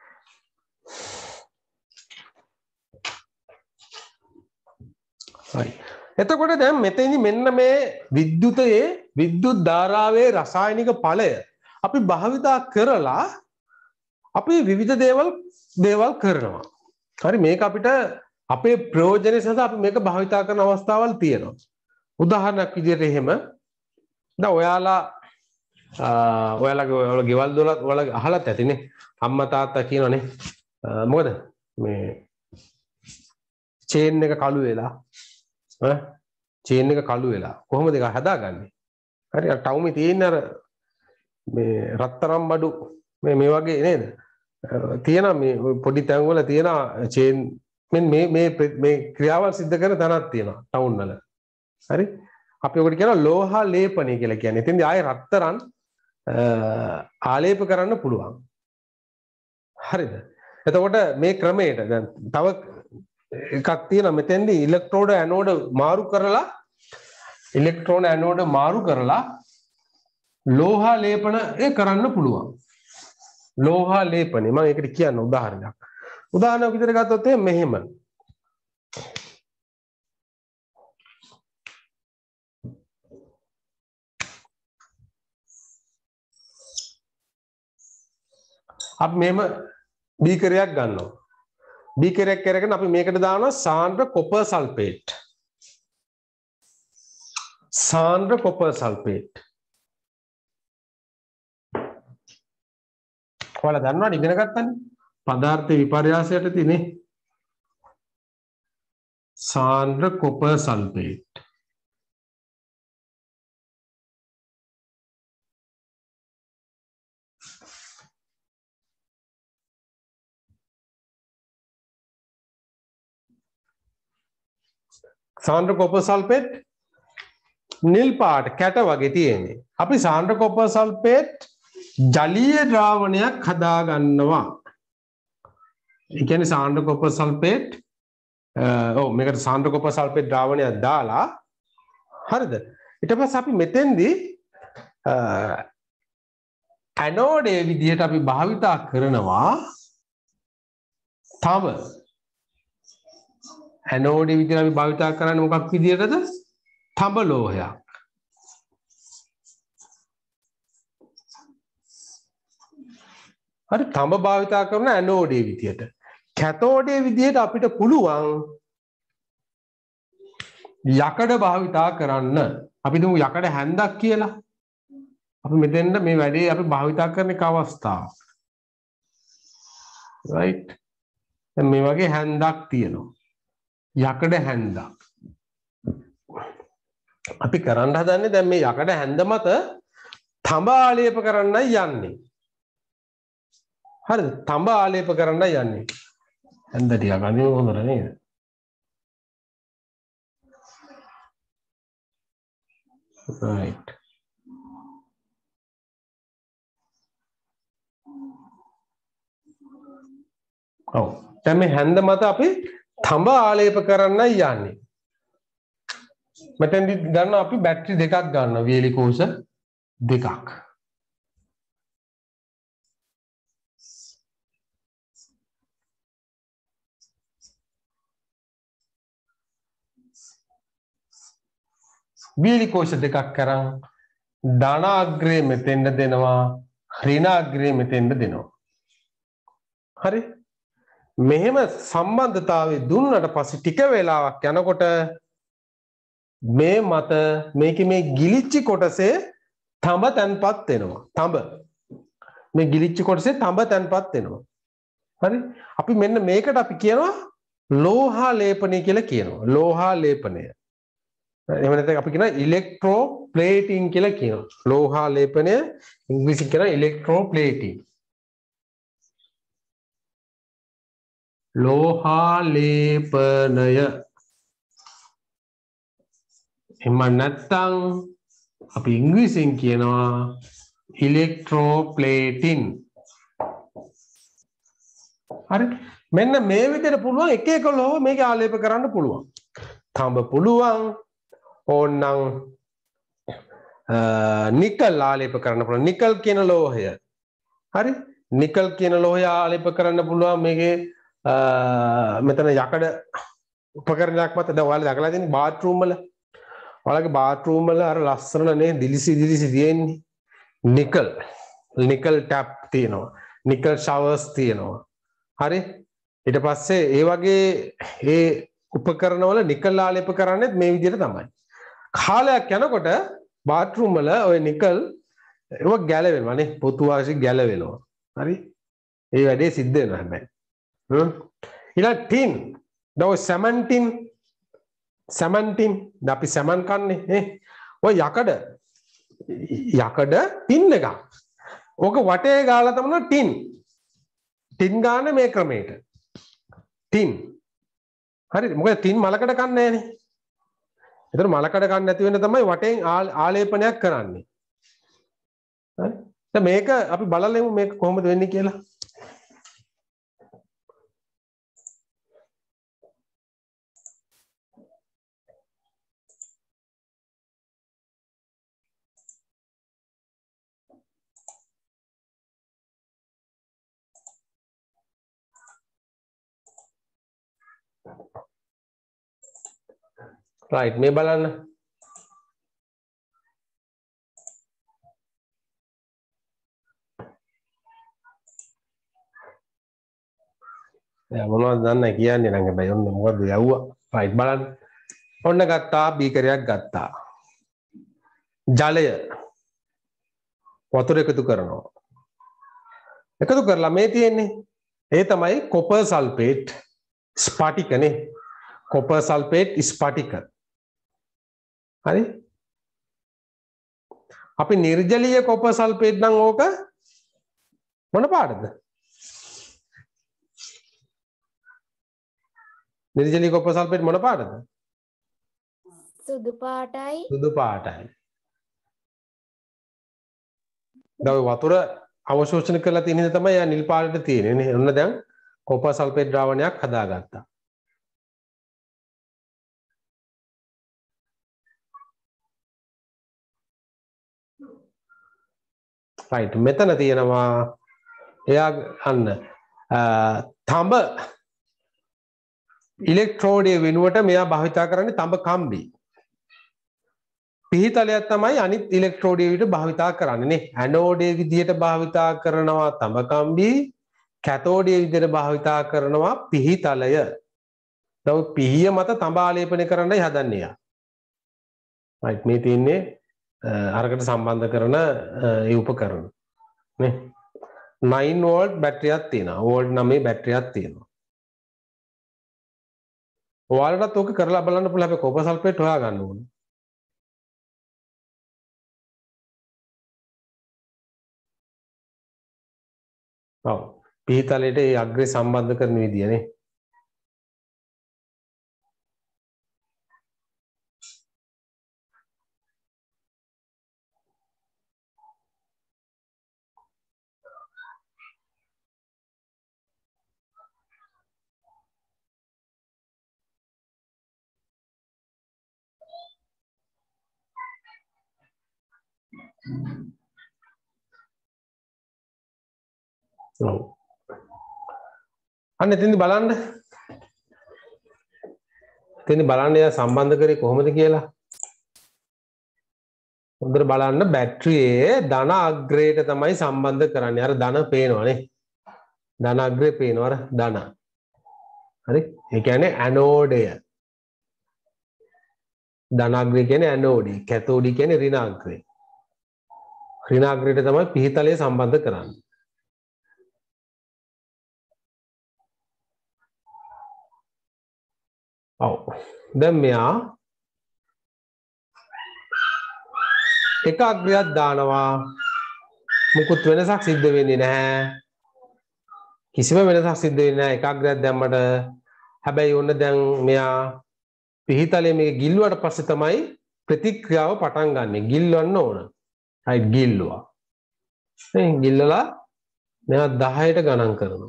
right. එතකොට දැන් මෙතෙන්දි මෙන්න මේ විද්‍යුතයේ විද්‍යුත් ධාරාවේ රසායනික ඵලය අපි භාවිතා කරලා අපි විවිධ දේවල් දේවල් කරනවා. හරි මේක අපිට අපේ ප්‍රයෝජනය සඳහා අපි මේක භාවිතා කරන අවස්ථාවල් තියෙනවා. උදාහරණයක් විදිහට එහෙම දැන් ඔයාලා ඔයාලගේ ඔයාලා ගෙවල් දොර ඔයාලා අහලත් ඇතිනේ අම්මා තාත්තා කියනනේ මොකද මේ චේන් එක කළු වෙලා ඈ චේන් එක කළු වෙලා කොහොමද ඒක හදාගන්නේ? හරි අර ටවුමේ තියෙන අර මේ රත්තරන් බඩු මේ මේ වගේ නේද? තියෙන මේ පොඩි තැන් වල තියෙන චේන් මෙන්න මේ මේ මේ ක්‍රියාවල් සිද්ධ කරන තැනක් තියෙනවා ටවුන් වල. හරි අපි ඔකට කියනවා ලෝහ ලේපනය කියලා කියන්නේ. එතෙන්දී ආයේ රත්තරන් ආලේප කරන්න පුළුවන්. හරිද? එතකොට මේ ක්‍රමයට දැන් තව එකක් තියෙනවා මෙතෙන්දී ඉලෙක්ට්‍රෝඩ ඇනෝඩ මාරු කරලා ඉලෙක්ට්‍රෝන ඇනෝඩ මාරු කරලා ලෝහ ලේපන ඒ කරන්න පුළුවන්. ලෝහ ලේපනේ මම ඒකට කියන්න උදාහරණයක්. උදාහරණයක් විදිහට ගත්තොත් මෙහෙම අපි මෙහෙම බීකරයක් ගන්නවා. බීකරයක් කරගෙන අපි මේකට දානවා සාන්ද්‍ර කොපර් සල්ෆේට්. සාන්ද්‍ර කොපර් සල්ෆේට්. ඔයාලා දන්නවද ඉගෙන ගත්තනේ? පදාර්ථ විපර්යාසයට තියෙන්නේ සාන්ද්‍ර කොපර් සල්ෆේට්. සාන්ද්‍ර කොපර් සල්ෆේට් නිල් පාට කැට වගේ තියෙන්නේ. අපි සාන්ද්‍ර කොපර් සල්ෆේට් ජලීය ද්‍රාවණයක් හදා ගන්නවා. ඒ කියන්නේ සාන්ද්‍ර කොපර් සල්ෆේට් ඔව් මේකට සාන්ද්‍ර කොපර් සල්ෆේට් ද්‍රාවණයක් දාලා හරිද? ඊට පස්සේ අපි මෙතෙන්දී ඇනෝඩේ විදිහට අපි භාවිතා කරනවා තව ඇනෝඩේ විදිහට අපි භාවිතා කරන්නේ මොකක් විදිහටද? තඹ ලෝහයක්. හරි තඹ භාවිතා කරන ඇනෝඩේ විදියට. කැතෝඩේ විදියට අපිට පුළුවන් යකඩ භාවිතා කරන්න. අපි දුමු යකඩ හැන්දක් කියලා. අපි මෙතෙන්ද මේ වැඩේ අපි භාවිතා කරන එක අවස්ථාවක්. right? දැන් මේ වගේ හැන්දක් තියෙනවා. යකඩ හැන්දක්. අපි කරන්න හදන්නේ දැන් මේ යකඩ හැන්ද මත තඹ ආලේප කරන්නයි යන්නේ. හරිද? තඹ ආලේප කරන්න යන්නේ. හැන්ද ටිකක් අනිත් හොඳට නේද? right. ඔව්. දැන් මේ හැන්ද මත අපි තඹ ආලේප කරන්නයි යන්නේ. මෙතෙන්දි ගන්න අපි බැටරි දෙකක් ගන්නවා වීලි කෝෂ දෙකක්. වීලි කෝෂ දෙකක් කරන් ධන අග්‍රේ මෙතෙන්ද දෙනවා ඍණ අග්‍රේ මෙතෙන්ද දෙනවා. හරි? මෙහෙම සම්බන්ධතාවය දුන්නට පස්සේ ටික වෙලාවක් යනකොට මේ මත මේකේ මේ ගිලිච්ච කොටසේ තඹ තැන්පත් වෙනවා. තඹ මේ ගිලිච්ච කොටසේ තඹ තැන්පත් වෙනවා. හරි? අපි මෙන්න මේකට අපි කියනවා ලෝහ ලේපනය කියලා කියනවා. ලෝහ ලේපනය. එහෙම නැත්නම් අපි කියනවා ඉලෙක්ට්‍රෝ ප්ලේටින් කියලා කියනවා. ලෝහ ලේපනය ඉංග්‍රීසියෙන් කියනවා ඉලෙක්ට්‍රෝ ප්ලේටින්. ලෝහ ලේපනය. එහෙම නැත්නම් අපි ඉංග්‍රීසියෙන් කියනවා ඉලෙක්ට්‍රෝ ප්ලේටින්. හරි? මෙන්න මේ විදිහට පුළුවන් එක එක ලෝහ මේක ආලේප කරන්න පුළුවන්. තඹ පුළුවන්. ඕනනම් නිකල් ආලේප කරන්න පුළුවන්. නිකල් කියන ලෝහය. හරි? නිකල් කියන ලෝහය ආලේප කරන්න පුළුවන් මේකේ මෙතන යකඩ උපකරණයක් මත දැන් ඔයාලා දැකලා තියෙන බාත් රූම් වල ඔයාලගේ බාත් රූම් වල අර ලස්සන නේ දිලිසි දිලිසි තියෙන්නේ නිකල් නිකල් ටැප් තියෙනවා. නිකල් ෂවර්ස් තියෙනවා. හරි? ඊට පස්සේ ඒ වගේ ඒ උපකරණ වල නිකල් ආලේප කරන්නේත් මේ විදිහට තමයි. කාලයක් යනකොට බාත්රූම් වල ওই නිකල් ඒක ගැලවෙනවා නේ. පොතු වාසිය ගැලවෙනවා. හරි? ඒ වැඩේ සිද්ධ වෙනවා හැබැයි. හ්ම්. ඊළඟ ටින්. දව සැමන්ටින් සැමන්ටින් අපි සැමන් කන්නේ නේ. ඔය යකඩ යකඩ ටින් එකක්. ඕක වටේ ගාලා තමයි ටින්. ටින් ගන්න මේ ක්‍රමයට. ටින්. හරිද? මොකද ටින් මලකඩ කන්නේ නැහනේ. ඒතර මලකඩ කන්නේ නැති වෙන්න තමයි වටෙන් ආලේපනයක් කරන්නේ. හරි? දැන් මේක අපි බලලෙමු මේක කොහොමද වෙන්නේ කියලා. right මේ බලන්න දැන් මොනවද දන්නේ කියන්නේ නම් හැබැයි ඔන්න මොකද යවුවා right බලන්න ඔන්න ගත්තා බීකරයක් ගත්තා ජලය වතුර එකතු කරනවා එකතු කරලා මේ තියෙන්නේ ඒ තමයි කොපර් සල්ෆේට් ස්ෆටිකනේ කොපර් සල්ෆේට් ස්ෆටික හරි අපි නිර්ජලීය කොපර් සල්ෆේට් නම් ඕක මොන පාටද නිර්ජලීය කොපර් සල්ෆේට් මොන පාටද සුදු පාටයි සුදු පාටයි දැන් වතුර අවශෝෂණය කරලා තියෙන හින්දා තමයි යා නිල් පාටට තියෙන්නේ නේ ඔන්න දැන් කොපර් සල්ෆේට් ද්‍රාවණයක් හදාගත්තා right මෙතන තියෙනවා එයා අන්න තඹ ඉලෙක්ට්‍රෝඩය වෙනුවට මෙයා භාවිතා කරන්නේ තඹ කම්බි පිහිතලයක් තමයි අනිත් ඉලෙක්ට්‍රෝඩය විදිහට භාවිතා කරන්නේ නේ ඇනෝඩය විදිහට භාවිතා කරනවා තඹ කම්බි කැතෝඩය විදිහට භාවිතා කරනවා පිහිතලය දැන් පිහිය මත තඹ ආලේපනය කරන්නයි හදන්නේ යා right මේ තියෙන්නේ අරකට සම්බන්ධ කරන ඒ උපකරණ නේ nine volt බැටරියක් තියෙනවා වෝල්ට් නවය බැටරියක් තියෙනවා ඔයාලටත් ඕක කරලා බලන්න පුළුවන් හැබැයි කොපර් සල්ෆේට් හොයා ගන්න ඕනේ ඔව් පිහිතලයට ඒ අග්‍රේ සම්බන්ධ කරන විදිය නේ ඔව් අන්න එතෙන්දි බලන්න එතෙන්දි බලන්න එයා සම්බන්ධ කරේ කොහොමද කියලා හොඳට බලන්න බැටරියේ ධන අග්‍රයට තමයි සම්බන්ධ කරන්නේ අර ධන පේනවනේ ධන අග්‍රේ පේනවා අර ධන හරි ඒ කියන්නේ ඇනෝඩය ධන අග්‍රේ කියන්නේ ඇනෝඩි කැතෝඩි කියන්නේ ඍණාග්‍රේ ඍණාග්‍රයට තමයි පිහිතලය සම්බන්ධ කරන්නේ ඔව් දැන් මෙයා එක අග්‍රයක් දානවා මුකුත් වෙනසක් සිද්ධ වෙන්නේ නැහැ කිසිම වෙනසක් සිද්ධ වෙන්නේ නැහැ එක අග්‍රයක් දැම්මට හැබැයි ඔන්න දැන් මෙයා පිහිතලයේ මේක ගිල්ලුවට පස්සේ තමයි ප්‍රතික්‍රියාව පටන් ගන්නෙ ගිල්වන්න ඕන right ගිල්ලුවා නේ ගිල්ලලා මෙයා දහයට ගණන් කරනවා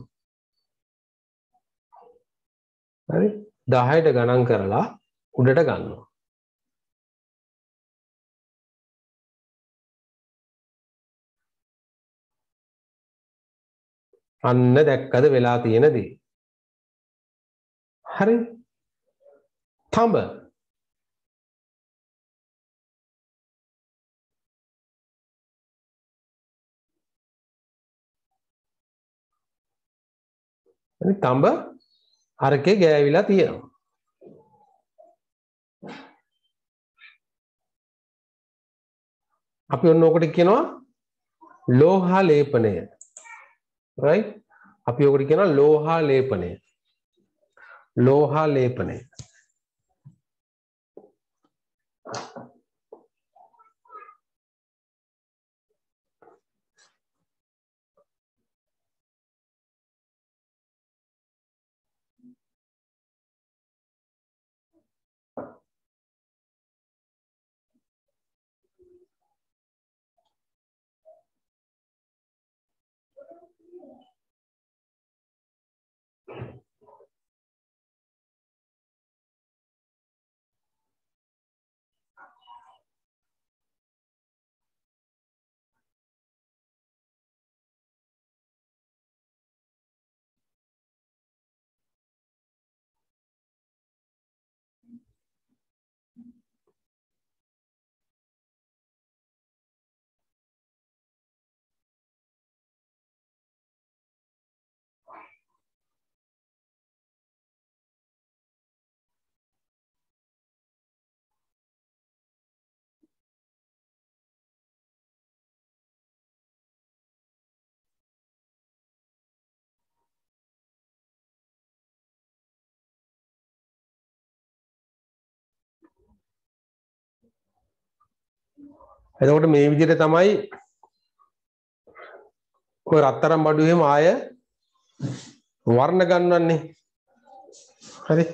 හරි දහයට ගණන් කරලා උඩට ගන්නවා අන්න දැක්කද වෙලා තියෙන දේ හරි තඹ තඹ අරකේ ගෑවිලා තියෙනවා. අපි ඔන්න ඔකට කියනවා ලෝහ ලේපනය. right? අපි ඔකට කියනවා ලෝහ ලේපනය. ලෝහ ලේපනය. එතකොට මේ විදිහට තමයි ඔය රත්තරන් බඩු එහෙම ආය වර්ණ ගන්නවන්නේ. හරි.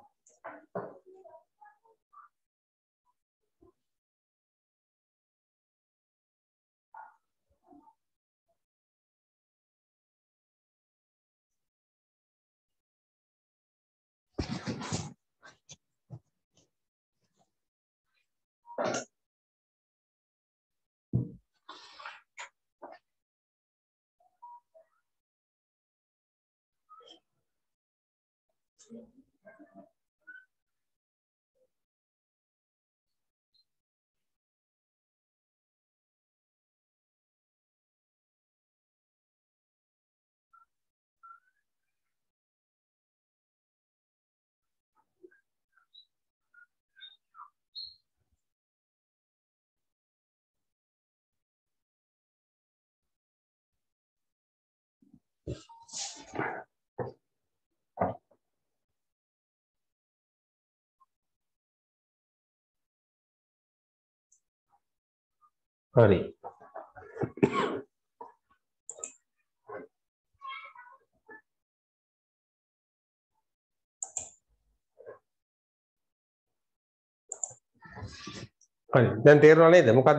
හරි. හරි. දැන් තේරුණා නේද? මොකද්ද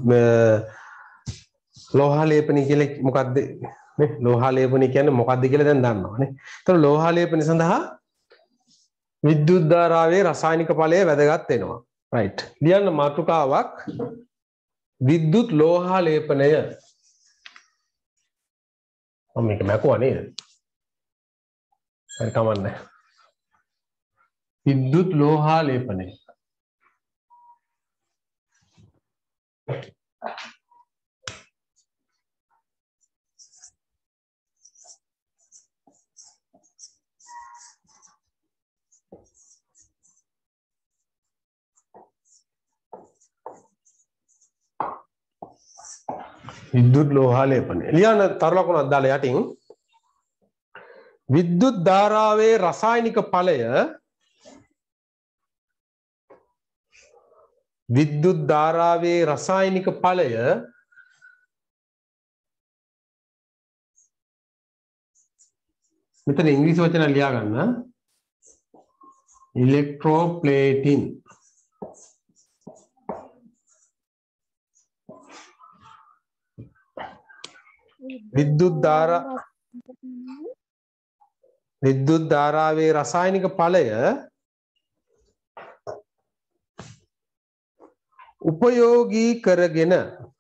ලෝහ ලේපනය කියලා මොකද්ද? නේ? ලෝහ ලේපනය කියන්නේ මොකද්ද කියලා දැන් දන්නවා නේ. ඒතර ලෝහ ලේපනය සඳහා විද්‍යුත් ධාරාවේ රසායනික ඵලය වැදගත් වෙනවා. right. ලියන්න මාතෘකාවක් විද්‍යුත් ලෝහ ලේපනය. මම මේක මැකුවා නේද? හරි කමන්නේ. විද්‍යුත් ලෝහ ලේපනය. විද්‍යුත් ලෝහ ලේපනය. ලියන්න තරු ලකුණක් දාලා යටින් විද්‍යුත් ධාරාවේ රසායනික ඵලය විද්‍යුත් ධාරාවේ රසායනික ඵලය මෙතන ඉංග්‍රීසි වචන ලියා ගන්න. ඉලෙක්ට්‍රෝප්ලේටින්. විද්‍යුත් ධාරා විද්‍යුත් ධාරාවේ රසායනික ඵලය උපයෝගී කරගෙන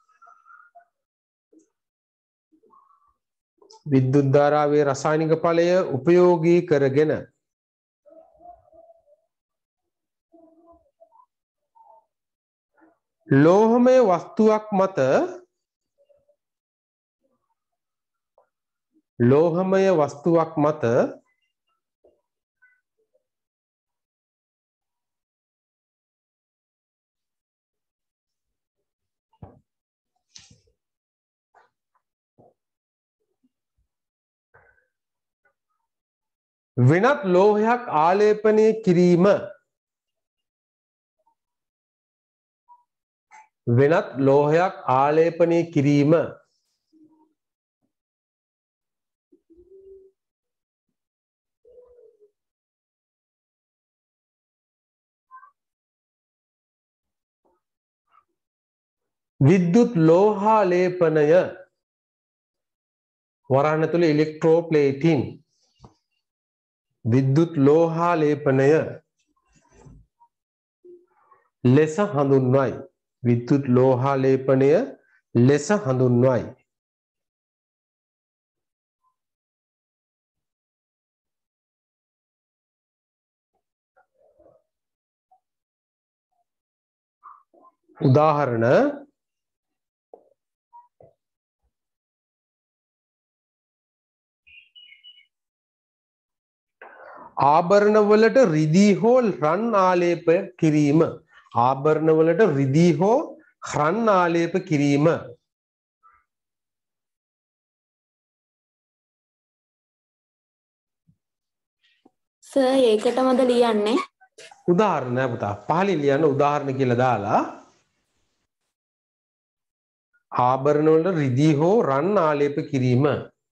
විද්‍යුත් ධාරාවේ රසායනික ඵලය උපයෝගී කරගෙන ලෝහමය වස්තුවක් මත ලෝහමය වස්තුවක් මත වෙනත් ලෝහයක් ආලේපනය කිරීම වෙනත් ලෝහයක් ආලේපනය කිරීම විද්‍යුත් ලෝහාලේපනය වරහන තුළ ඉලෙක්ට්‍රෝප්ලේටින් විද්‍යුත් ලෝහාලේපනය ලෙස හඳුන්වයි විද්‍යුත් ලෝහාලේපනය ලෙස හඳුන්වයි උදාහරණ ආභරණවලට රිදී හෝ රන් ආලේප කිරීම ආභරණවලට රිදී හෝ රන් ආලේප කිරීම සර් ඒකටමද ලියන්නේ උදාහරණ පුතා පහලින් ලියන්න උදාහරණ කියලා දාලා ආභරණවලට රිදී හෝ රන් ආලේප කිරීම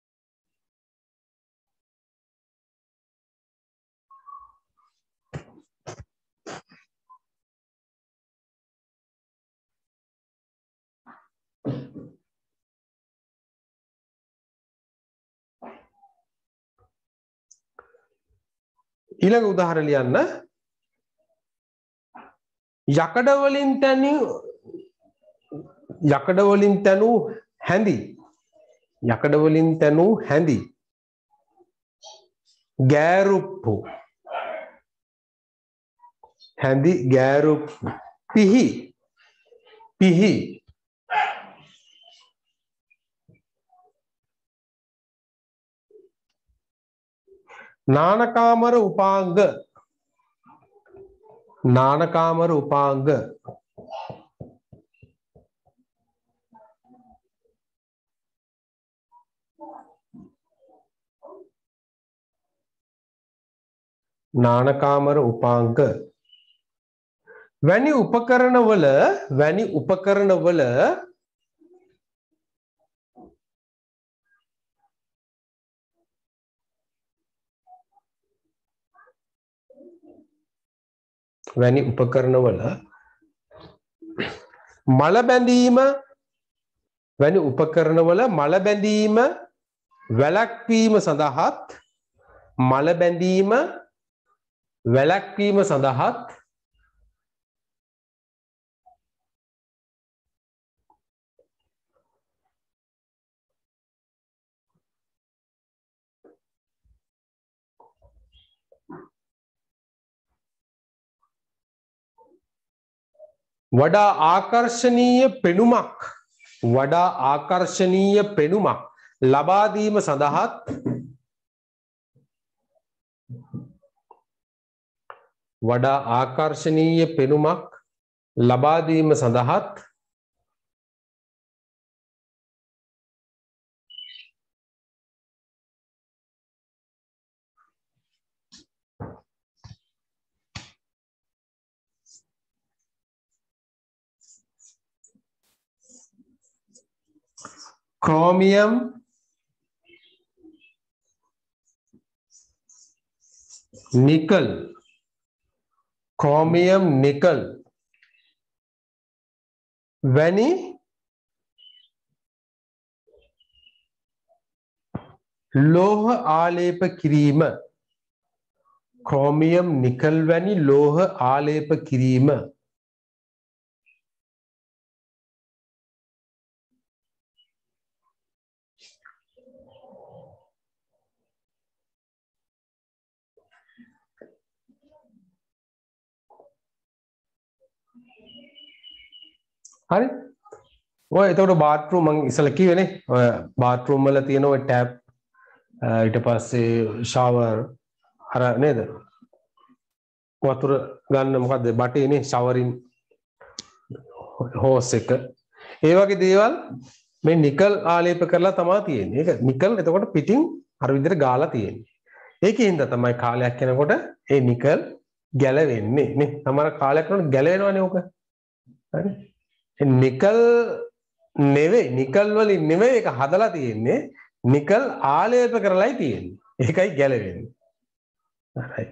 ඊළඟ උදාහරණ ලියන්න යකඩ වලින් තැනු යකඩ වලින් තැනු හැඳි යකඩ වලින් තැනු හැඳි ගෑරුප්පු හැඳි ගෑරුප්පු පිහි පිහි නානකාමර උපාංග නානකාමර උපාංග නානකාමර උපාංග වැනි උපකරණවල වැනි උපකරණවල වැනි උපකරණවල මල බැඳීම වැනි උපකරණවල මල බැඳීම වැළැක්වීම සඳහාත් මල බැඳීම වැළැක්වීම සඳහාත් වඩා ආකර්ශනීය පෙනුමක් වඩා ආකර්ශනීය පෙනුමක් ලබා දීම සඳහාත් වඩා ආකර්ශනීය පෙනුමක් ලබා දීම සඳහාත් क्रोमियम निकल क्रोमियम निकल වැනි ලෝහ ආලේප කිරීම ක්‍රෝමියම් නිකල් වැනි ලෝහ ආලේප කිරීම හරි ඔය එතකොට බාත්රූම් මම ඉස්සලා කිව්වනේ ඔය බාත්රූම් වල තියෙන ඔය ටැප් ඊට පස්සේ shower අර නේද වතුර ගන්න මොකද්ද බටේනේ showerin hose එක ඒ වගේ දේවල් මේ නිකල් ආලේප කරලා තමයි තියෙන්නේ. ඒක නිකල් එතකොට පිටින් අර විදිහට ගාලා තියෙන්නේ. ඒකෙන්ද තමයි කාලයක් යනකොට ඒ නිකල් ගැලවෙන්නේ නේ. සමහර කාලයක් යනකොට ගැලවෙනවනේ ඕක. හරි. ඒ නිකල් නෙවෙයි නිකල් වලින් නෙවෙයි ඒක හදලා තියෙන්නේ. නිකල් ආලේප කරලායි තියෙන්නේ. ඒකයි ගැලවෙන්නේ. right.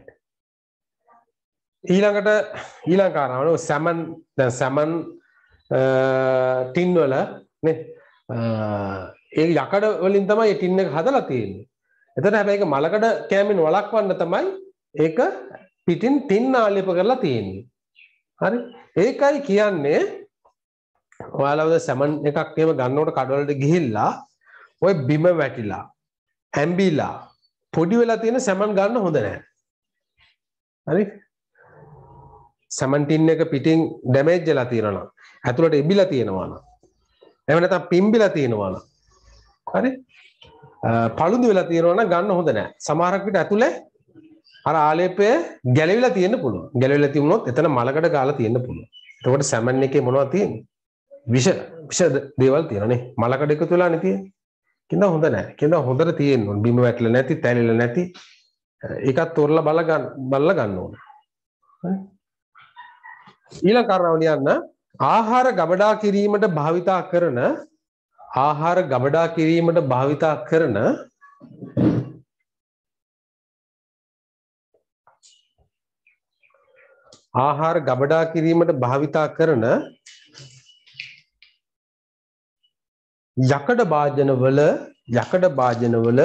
ඊළඟට ඊළඟ කාරණාව සැමන් දැන් සැමන් ටින් වල නේ ඒ යකඩ වලින් තමයි මේ ටින් එක හදලා තියෙන්නේ. එතන හැබැයි ඒක මලකඩ කෑමෙන් වළක්වන්න තමයි ඒක පිටින් ටින් ආලේප කරලා තියෙන්නේ. හරි. ඒකයි කියන්නේ ඔයාලව සැමන් එකක් එහෙම ගන්නකොට කඩවලට ගිහිල්ලා ඔය බිම වැටිලා ඇම්බිලා පොඩි වෙලා තියෙන සැමන් ගන්න හොඳ නැහැ. හරි. සැමන් ටින් එක පිටින් ඩැමේජ් වෙලා තියෙනවා නම් ඇතුළට ඉබිලා තියෙනවා නම් එහෙම නැත්නම් පිම්බිලා තියෙනවා නම් හරි පළුදු වෙලා තියෙනවා නම් ගන්න හොඳ නැහැ. සමහරක් විට ඇතුලේ අර ආලේපය ගැලවිලා තියෙන්න පුළුවන්. ගැලවිලා තිබුණොත් එතන මලකඩ ගාලා තියෙන්න පුළුවන්. එතකොට සැමන් එකේ මොනවද තියෙන්නේ? විෂ විෂ දේවල් තියෙනවා නේ. මලකඩ එකතු වෙලා නේ තියෙන්නේ. කින්ද හොඳ නැහැ. කින්ද හොඳට තියෙන්න ඕන. බිම වැටලා නැති, තැලිලා නැති. ඒකත් තෝරලා බල ගන්න බලලා ගන්න ඕන. හරි. ඊළඟ කාරණාව ලියන්න ආහාර ගබඩා කිරීමට භාවිතා කරන ආහාර ගබඩා කිරීමට භාවිතා කරන ආහාර ගබඩා කිරීමට භාවිතා කරන යකඩ භාජනවල යකඩ භාජනවල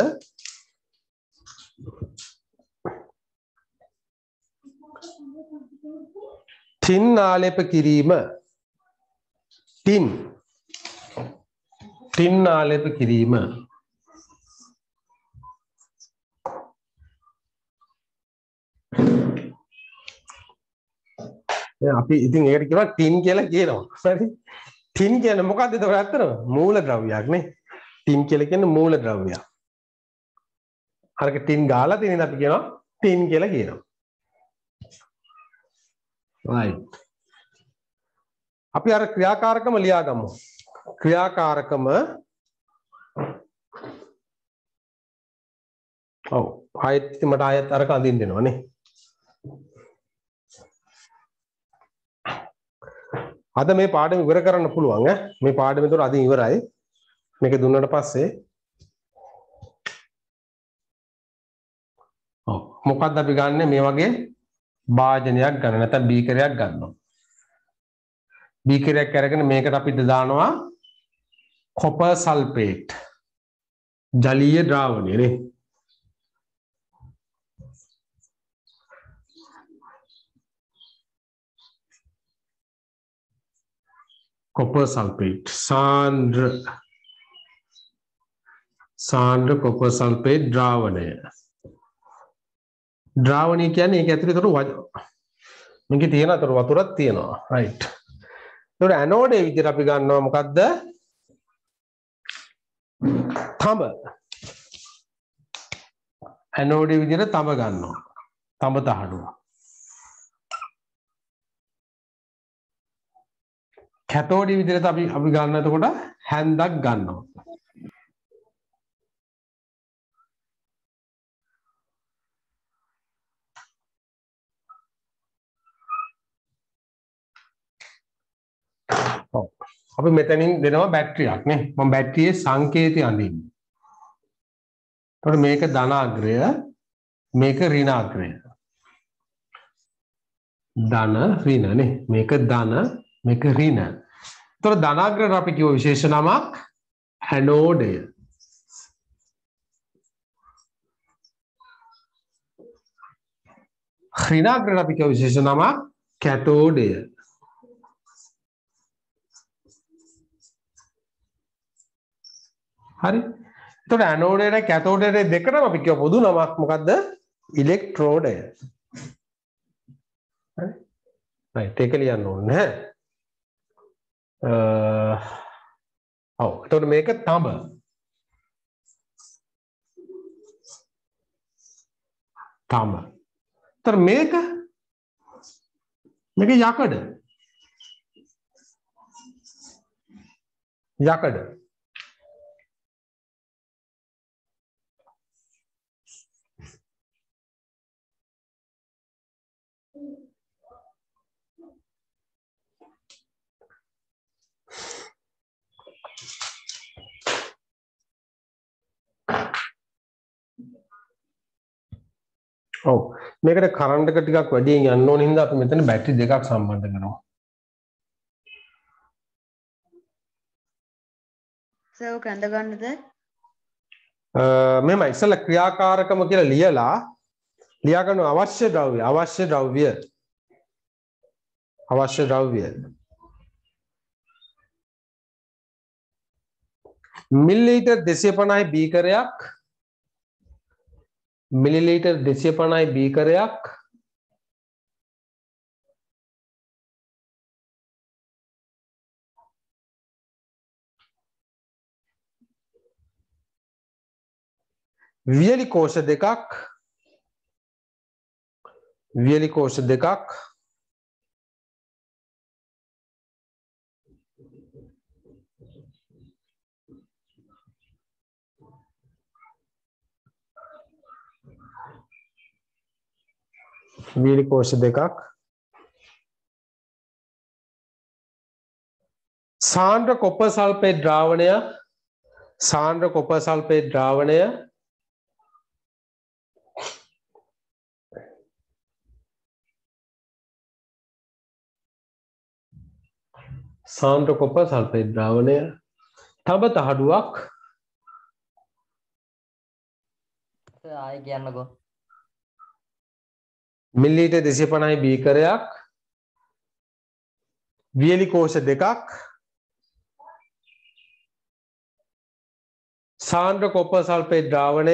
ටින් ආලේප කිරීම ටින් ටින් ආලේප කිරීම අපි ඉතින් ඒකට කියනවා ටින් කියලා කියනවා. හරි. ටින් කියන්නේ මොකක්ද ඒක ඇත්තටම? මූල ද්‍රව්‍යයක් නේ. ටින් කියලා කියන්නේ මූල ද්‍රව්‍යයක්. අරක ටින් ගාලා තියෙන අපි කියනවා ටින් කියලා කියනවා. right. අපි අර ක්‍රියාකාරකම ලියා ගමු. ක්‍රියාකාරකම ඔව් ආයෙත් මට ආයෙත් අරක අඳින්න දෙනවා නේ. අද මේ පාඩම ඉවර කරන්න පුළුවන් ඈ. මේ පාඩම ඒතර අදින් ඉවරයි. මේක දුන්නාට පස්සේ ඔව් මොකක්ද අපි ගන්න මේ වගේ භාජනයක් ගන්න නැත්නම් බීකරයක් ගන්නවා. බීකරයක් අරගෙන මේකට අපි දානවා කොපර් සල්ෆේට් ජලීය ද්‍රාවණය නේ. copper sulfate සාන්ද්‍ර සාන්ද්‍ර copper sulfate ද්‍රාවණය ද්‍රාවණය කියන්නේ ඒක ඇතුලේ තොර මේකේ තියෙන අතර වතුරක් තියෙනවා right. ඒතකොට ඇනෝඩ් ඒ විදිහට අපි ගන්නවා මොකද්ද? තඹ. ඇනෝඩ් ඒ විදිහට තඹ ගන්නවා. තඹ තහඩුව. කැතෝඩ් ඒ විදිහට අපි අපි ගන්න එතකොට හැන්දක් ගන්නවා. අපි මෙතනින් දෙනවා බැටරියක් නේ. මම බැටරියේ සංකේතය අඳින්නේ. එතකොට මේක ධනාග්‍රය මේක ඍණාග්‍රය. ධන ඍණ නේ. මේක ධන මේක ඍණ. එතකොට ධනාග්‍රයට අපි කියව විශේෂ නමක් ඇනෝඩය. ඍණාග්‍රයට අපි කියව විශේෂ නමක් කැතෝඩය. හරි. එතකොට ඇනෝඩයට කැතෝඩයට දෙකටම අපි කියව පොදු නමක් මොකද්ද? ඉලෙක්ට්‍රෝඩය. හරි. right ඒක ලියන්න ඕනේ නැහැ. අ ඔව් එතකොට මේක තඹ. තම. තර මේක මේක යකඩ. යකඩ. ඔව් මේකට කරන්ට් එක ටිකක් වැඩියෙන් යන්න ඕන හින්දා අපි මෙතන බැටරි දෙකක් සම්බන්ධ කරනවා. සර් ඔක ඇඳ ගන්නද? අ මෙහෙම ඉස්සෙල්ලා ක්‍රියාකාරකම කියලා ලියලා ලියා ගන්න අවශ්‍ය ද්‍රව්‍ය අවශ්‍ය ද්‍රව්‍ය අවශ්‍ය ද්‍රව්‍ය මිලිලීටර් දෙසිය පනහයි බීකරයක් මිලිලීටර් දෙසිය පනහයි බීකරයක් වියලි කෝෂ දෙකක් වියලි කෝෂ දෙකක් වියලි කෝෂ දෙකක් සාන්ද්‍ර කොපර් සල්ෆේට් ද්‍රාවණය සාන්ද්‍ර කොපර් සල්ෆේට් ද්‍රාවණය සාන්ද්‍ර කොපර් සල්ෆේට් ද්‍රාවණය තඹ තහඩුවක් ආයෙ කියන්නකෝ. මිලිලීටර් දෙසිය පනහයි බීකරයක් වියලි කෝෂ දෙකක් සාන්ද්‍ර කොපර් සල්ෆේට් ද්‍රාවණය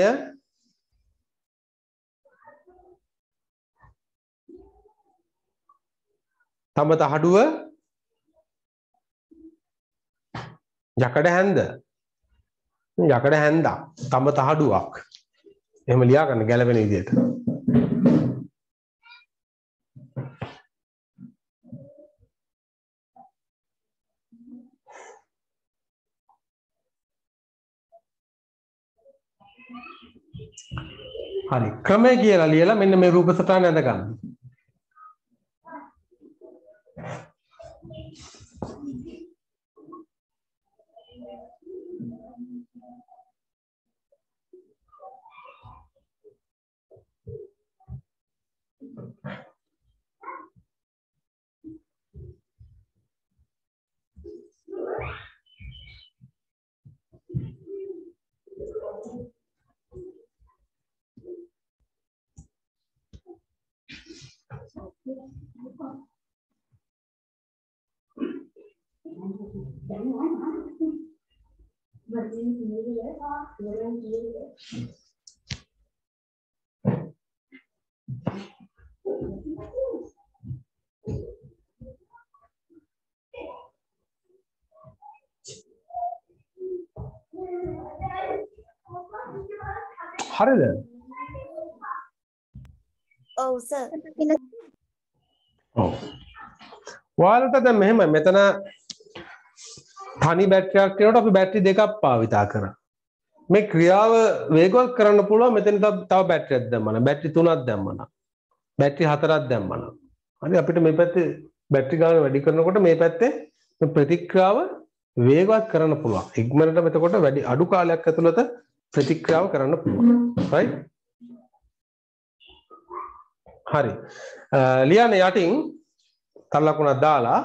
තඹ තහඩුව යකඩ හැන්ද යකඩ හැන්දා තඹ තහඩුවක් එහෙම ලියා ගන්න ගැලපෙන විදිහට. හරි ක්‍රමය කියලා ලියලා මෙන්න මේ රූප සටහන ඇඳ ගන්න. හරිද? ඔව් සර්. ඔව්. ඔයාලට දැන් මෙහෙම මෙතන තනි බැටරියක් කියනකොට අපි බැටරි දෙකක් පාවිතා කරා. මේ ක්‍රියාව වේගවත් කරන්න පුළුවන් මෙතන තව බැටරියක් දැම්මම බැටරි තුනක් දැම්මම බැටරි හතරක් දැම්මම හරි අපිට මේ පැත්තේ බැටරි ගාන වැඩි කරනකොට මේ පැත්තේ මේ ප්‍රතික්‍රියාව වේගවත් කරන්න පුළුවන්. ඉක්මනට මෙතකොට වැඩි අඩු කාලයක් ඇතුළත ප්‍රතික්‍රියාව කරන්න පුළුවන්. right? හරි. ලියන්න යටින් තලකුණක් දාලා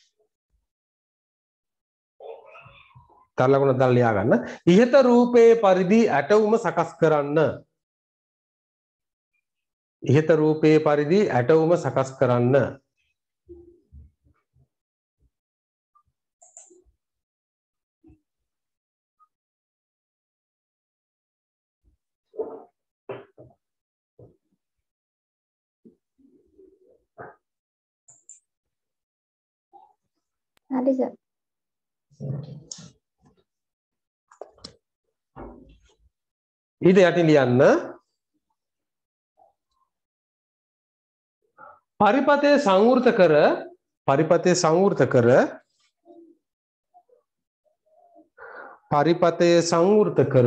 තලකුණක් දාලා ලියා ගන්න. ඉහත රූපයේ පරිදි ඇටවුම සකස් කරන්න. ඉහත රූපයේ පරිදි ඇටවුම සකස් කරන්න. හරි සර්. ඊට යටින් ලියන්න පරිපතේ සංවෘත කර පරිපතේ සංවෘත කර පරිපතේ සංවෘත කර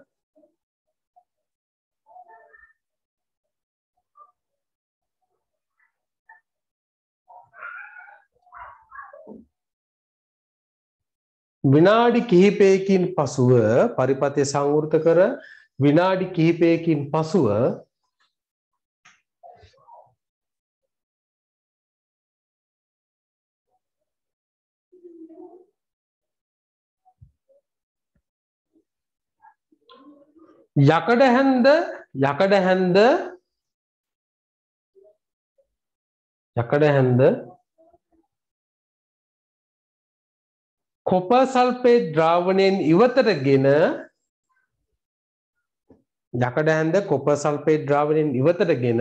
විනාඩි කිහිපයකින් පසුව පරිපතේ සංවෘත කර විනාඩි කිහිපයකින් පසුව යකඩ හැන්ද යකඩ හැන්ද යකඩ හැන්ද කොපර් සල්ෆේට් ද්‍රාවණයෙන් ඉවතටගෙන යකඩ හැන්ද කොපර් සල්ෆේට් ද්‍රාවණයෙන් ඉවතටගෙන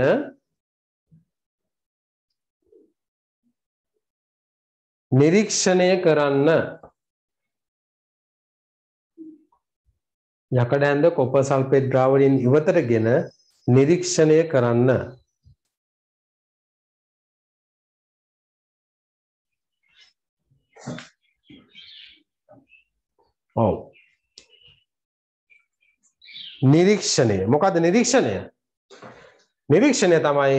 නිරීක්ෂණය කරන්න යකඩ හැන්ද කොපර් සල්ෆේට් ද්‍රාවණයෙන් ඉවතටගෙන නිරීක්ෂණය කරන්න ඔව් නිරීක්ෂණය මොකද්ද නිරීක්ෂණය නිරීක්ෂණය තමයි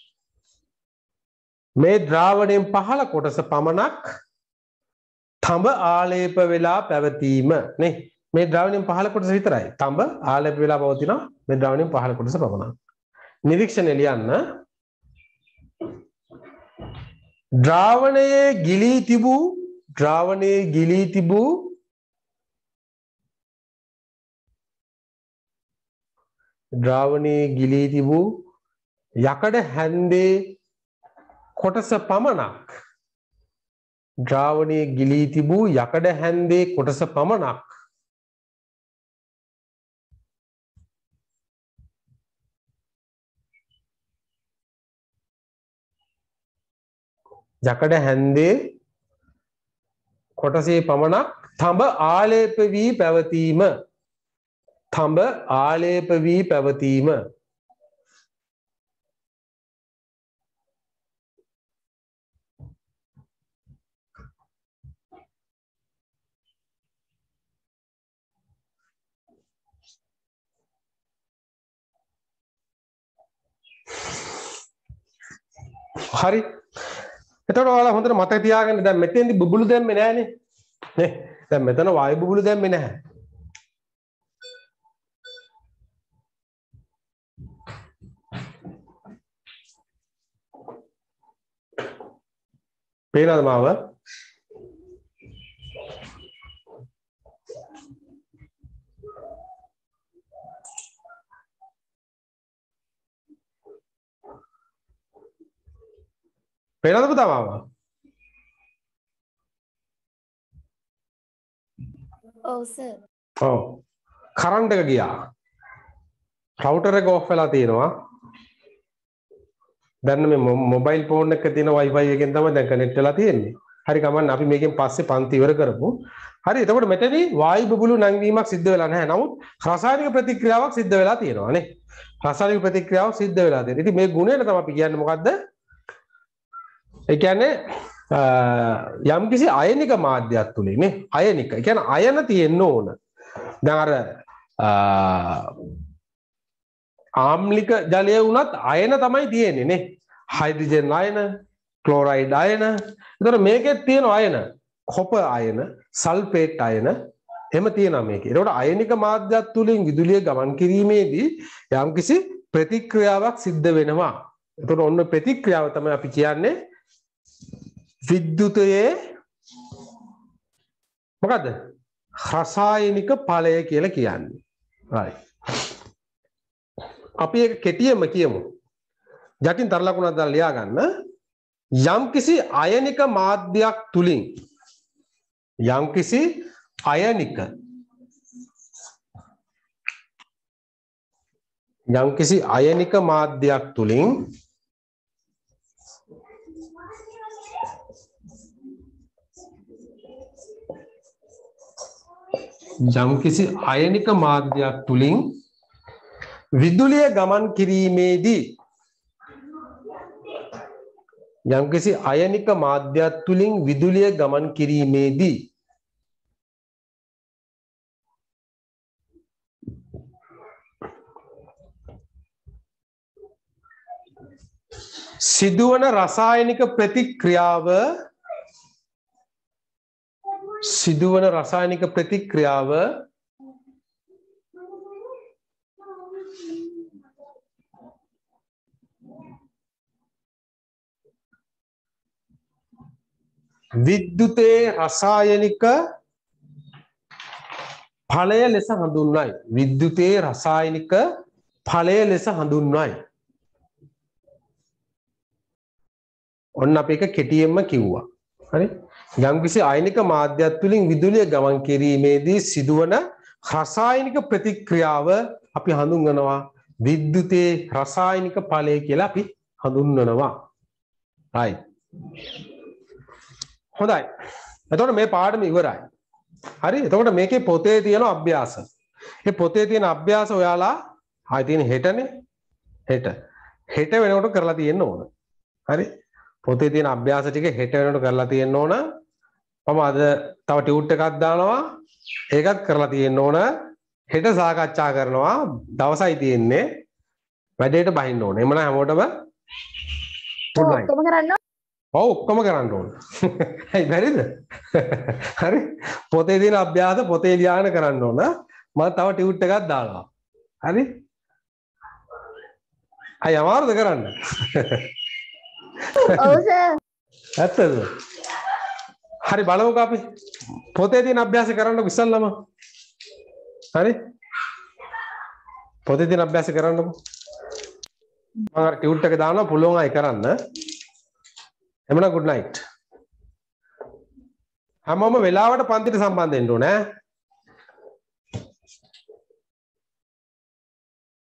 මේ ද්‍රාවණයෙන් පහළ කොටස පමණක් තඹ ආලේප වෙලා පැවතීම නේ මේ ද්‍රාවණයෙන් පහළ කොටස විතරයි තඹ ආලේප වෙලා පවතිනවා මේ ද්‍රාවණයෙන් පහළ කොටස පමණක් නිරීක්ෂණය ලියන්න ද්‍රාවණයේ ගිලී තිබූ ද්‍රාවණයේ ගිලී තිබූ ද්‍රාවණයේ ගිලී තිබූ යකඩ හැන්දේ කොටස පමණක් ද්‍රාවණයේ ගිලී තිබූ යකඩ හැන්දේ කොටස පමණක් යකඩ හැන්දේ කොටසේ පමණක් තඹ ආලේප වී පැවතීම තඹ ආලේප වී පැවතීම හරි එතකොට ඔයාලා හොඳට මතක තියාගන්න දැන් මෙතෙන්දි බුබුලු දැම්මේ නැහනේ නේ දැන් මෙතන වායු බුබුලු දැම්මේ නැහැ පේනවද මාව පේනවද පුතා මාව ඔව් සර් ඔව් කරන්ට් එක ගියා රවුටර් එක ඔෆ් වෙලා තියෙනවා දැන් මේ මොබයිල් ෆෝන් එකක තියෙන Wi-Fi එකෙන් තමයි දැන් කනෙක්ට් වෙලා තියෙන්නේ. හරි කමන්න අපි මේකෙන් පස්සේ පන්ති ඉවර කරමු. හරි එතකොට මෙතනදී වායු බුබුලු නැංවීමක් සිද්ධ වෙලා නැහැ. නමුත් රසායනික ප්‍රතික්‍රියාවක් සිද්ධ වෙලා තියෙනවා නේ. රසායනික ප්‍රතික්‍රියාවක් සිද්ධ වෙලා තියෙනවා. ඉතින් මේ ගුණයට තමයි අපි කියන්නේ මොකද්ද? ඒ කියන්නේ යම්කිසි අයනික මාධ්‍යයක් තුලින් නේ. අයනික. ඒ කියන්නේ අයන තියෙන්න ඕන. දැන් අර ආම්ලික ජලය වුණත් අයන තමයි තියෙන්නේ නේ හයිඩ්‍රජන් අයන ක්ලෝරයිඩ් අයන එතකොට මේකෙත් තියෙන අයන කොපර් අයන සල්ෆේට් අයන එහෙම තියෙනවා මේකේ ඒකට අයනික මාධ්‍යයක් තුලින් විදුලිය ගමන් කිරීමේදී යම්කිසි ප්‍රතික්‍රියාවක් සිද්ධ වෙනවා එතකොට ඔන්න ප්‍රතික්‍රියාව තමයි අපි කියන්නේ විද්‍යුතයේ මොකද්ද රසායනික ඵලය කියලා කියන්නේ right අපි ඒක කෙටියෙන්ම කියමු. යටින් තර ලකුණක් දාලා ලියා ගන්න. යම්කිසි අයනික මාධ්‍යයක් තුලින් යම්කිසි අයනික යම්කිසි අයනික මාධ්‍යයක් තුලින් යම්කිසි අයනික මාධ්‍යයක් තුලින් විදුලිය ගමන් කිරීමේදී යම්කිසි අයනික මාධ්‍යයක් තුලින් විදුලිය ගමන් කිරීමේදී සිදුවන රසායනික ප්‍රතික්‍රියාව සිදුවන රසායනික ප්‍රතික්‍රියාව විද්‍යුතේ රසායනික ඵලය ලෙස හඳුන්වයි. විද්‍යුතේ රසායනික ඵලය ලෙස හඳුන්වයි. ඔන්න අපි එක කෙටියෙන්ම කිව්වා. හරි? යම්කිසි අයනික මාධ්‍යයක් තුලින් විදුලිය ගමන් කිරීමේදී සිදුවන රසායනික ප්‍රතික්‍රියාව අපි හඳුන්වනවා විද්‍යුතේ රසායනික ඵලය කියලා අපි හඳුන්වනවා. right. හොඳයි. එතකොට මේ පාඩම ඉවරයි. හරි? එතකොට මේකේ පොතේ තියෙන අභ්‍යාස. මේ පොතේ තියෙන අභ්‍යාස ඔයාලා ආයි තියෙන හෙටනේ. හෙට. හෙට වෙනකොට කරලා තියෙන්න ඕන. හරි? පොතේ තියෙන අභ්‍යාස ටික හෙට වෙනකොට කරලා තියෙන්න ඕන. මම අද තව ටියුට් එකක් දානවා. ඒකත් කරලා තියෙන්න ඕන. හෙට සාකච්ඡා කරනවා. දවසයි තියෙන්නේ. වැඩේට බහින්න ඕන. එමනම් හැමෝටම good night. ඔක්කොම කරන්න ඔව් ඔක්කොම කරන්න ඕන. හයි බැරිද? හරි. පොතේ තියෙන අභ්‍යාස පොතේ ලියාගෙන කරන්න ඕන. මම තව ටියුට් එකක් දානවා. හරි? අය අමාරුද කරන්න? ඔව් සර් ඇත්තද? හරි බලමුකෝ අපි. පොතේ තියෙන අභ්‍යාස කරන්නකො ඉස්සල්ලාම. හරි? පොතේ තියෙන අභ්‍යාස කරන්නකො. මම අර ටියුට් එක දානවා පුළුවන් අය කරන්න. එමනම් good night. හැමෝම වෙලාවට පන්තිට සම්බන්ධ වෙන්න ඕනේ ඈ.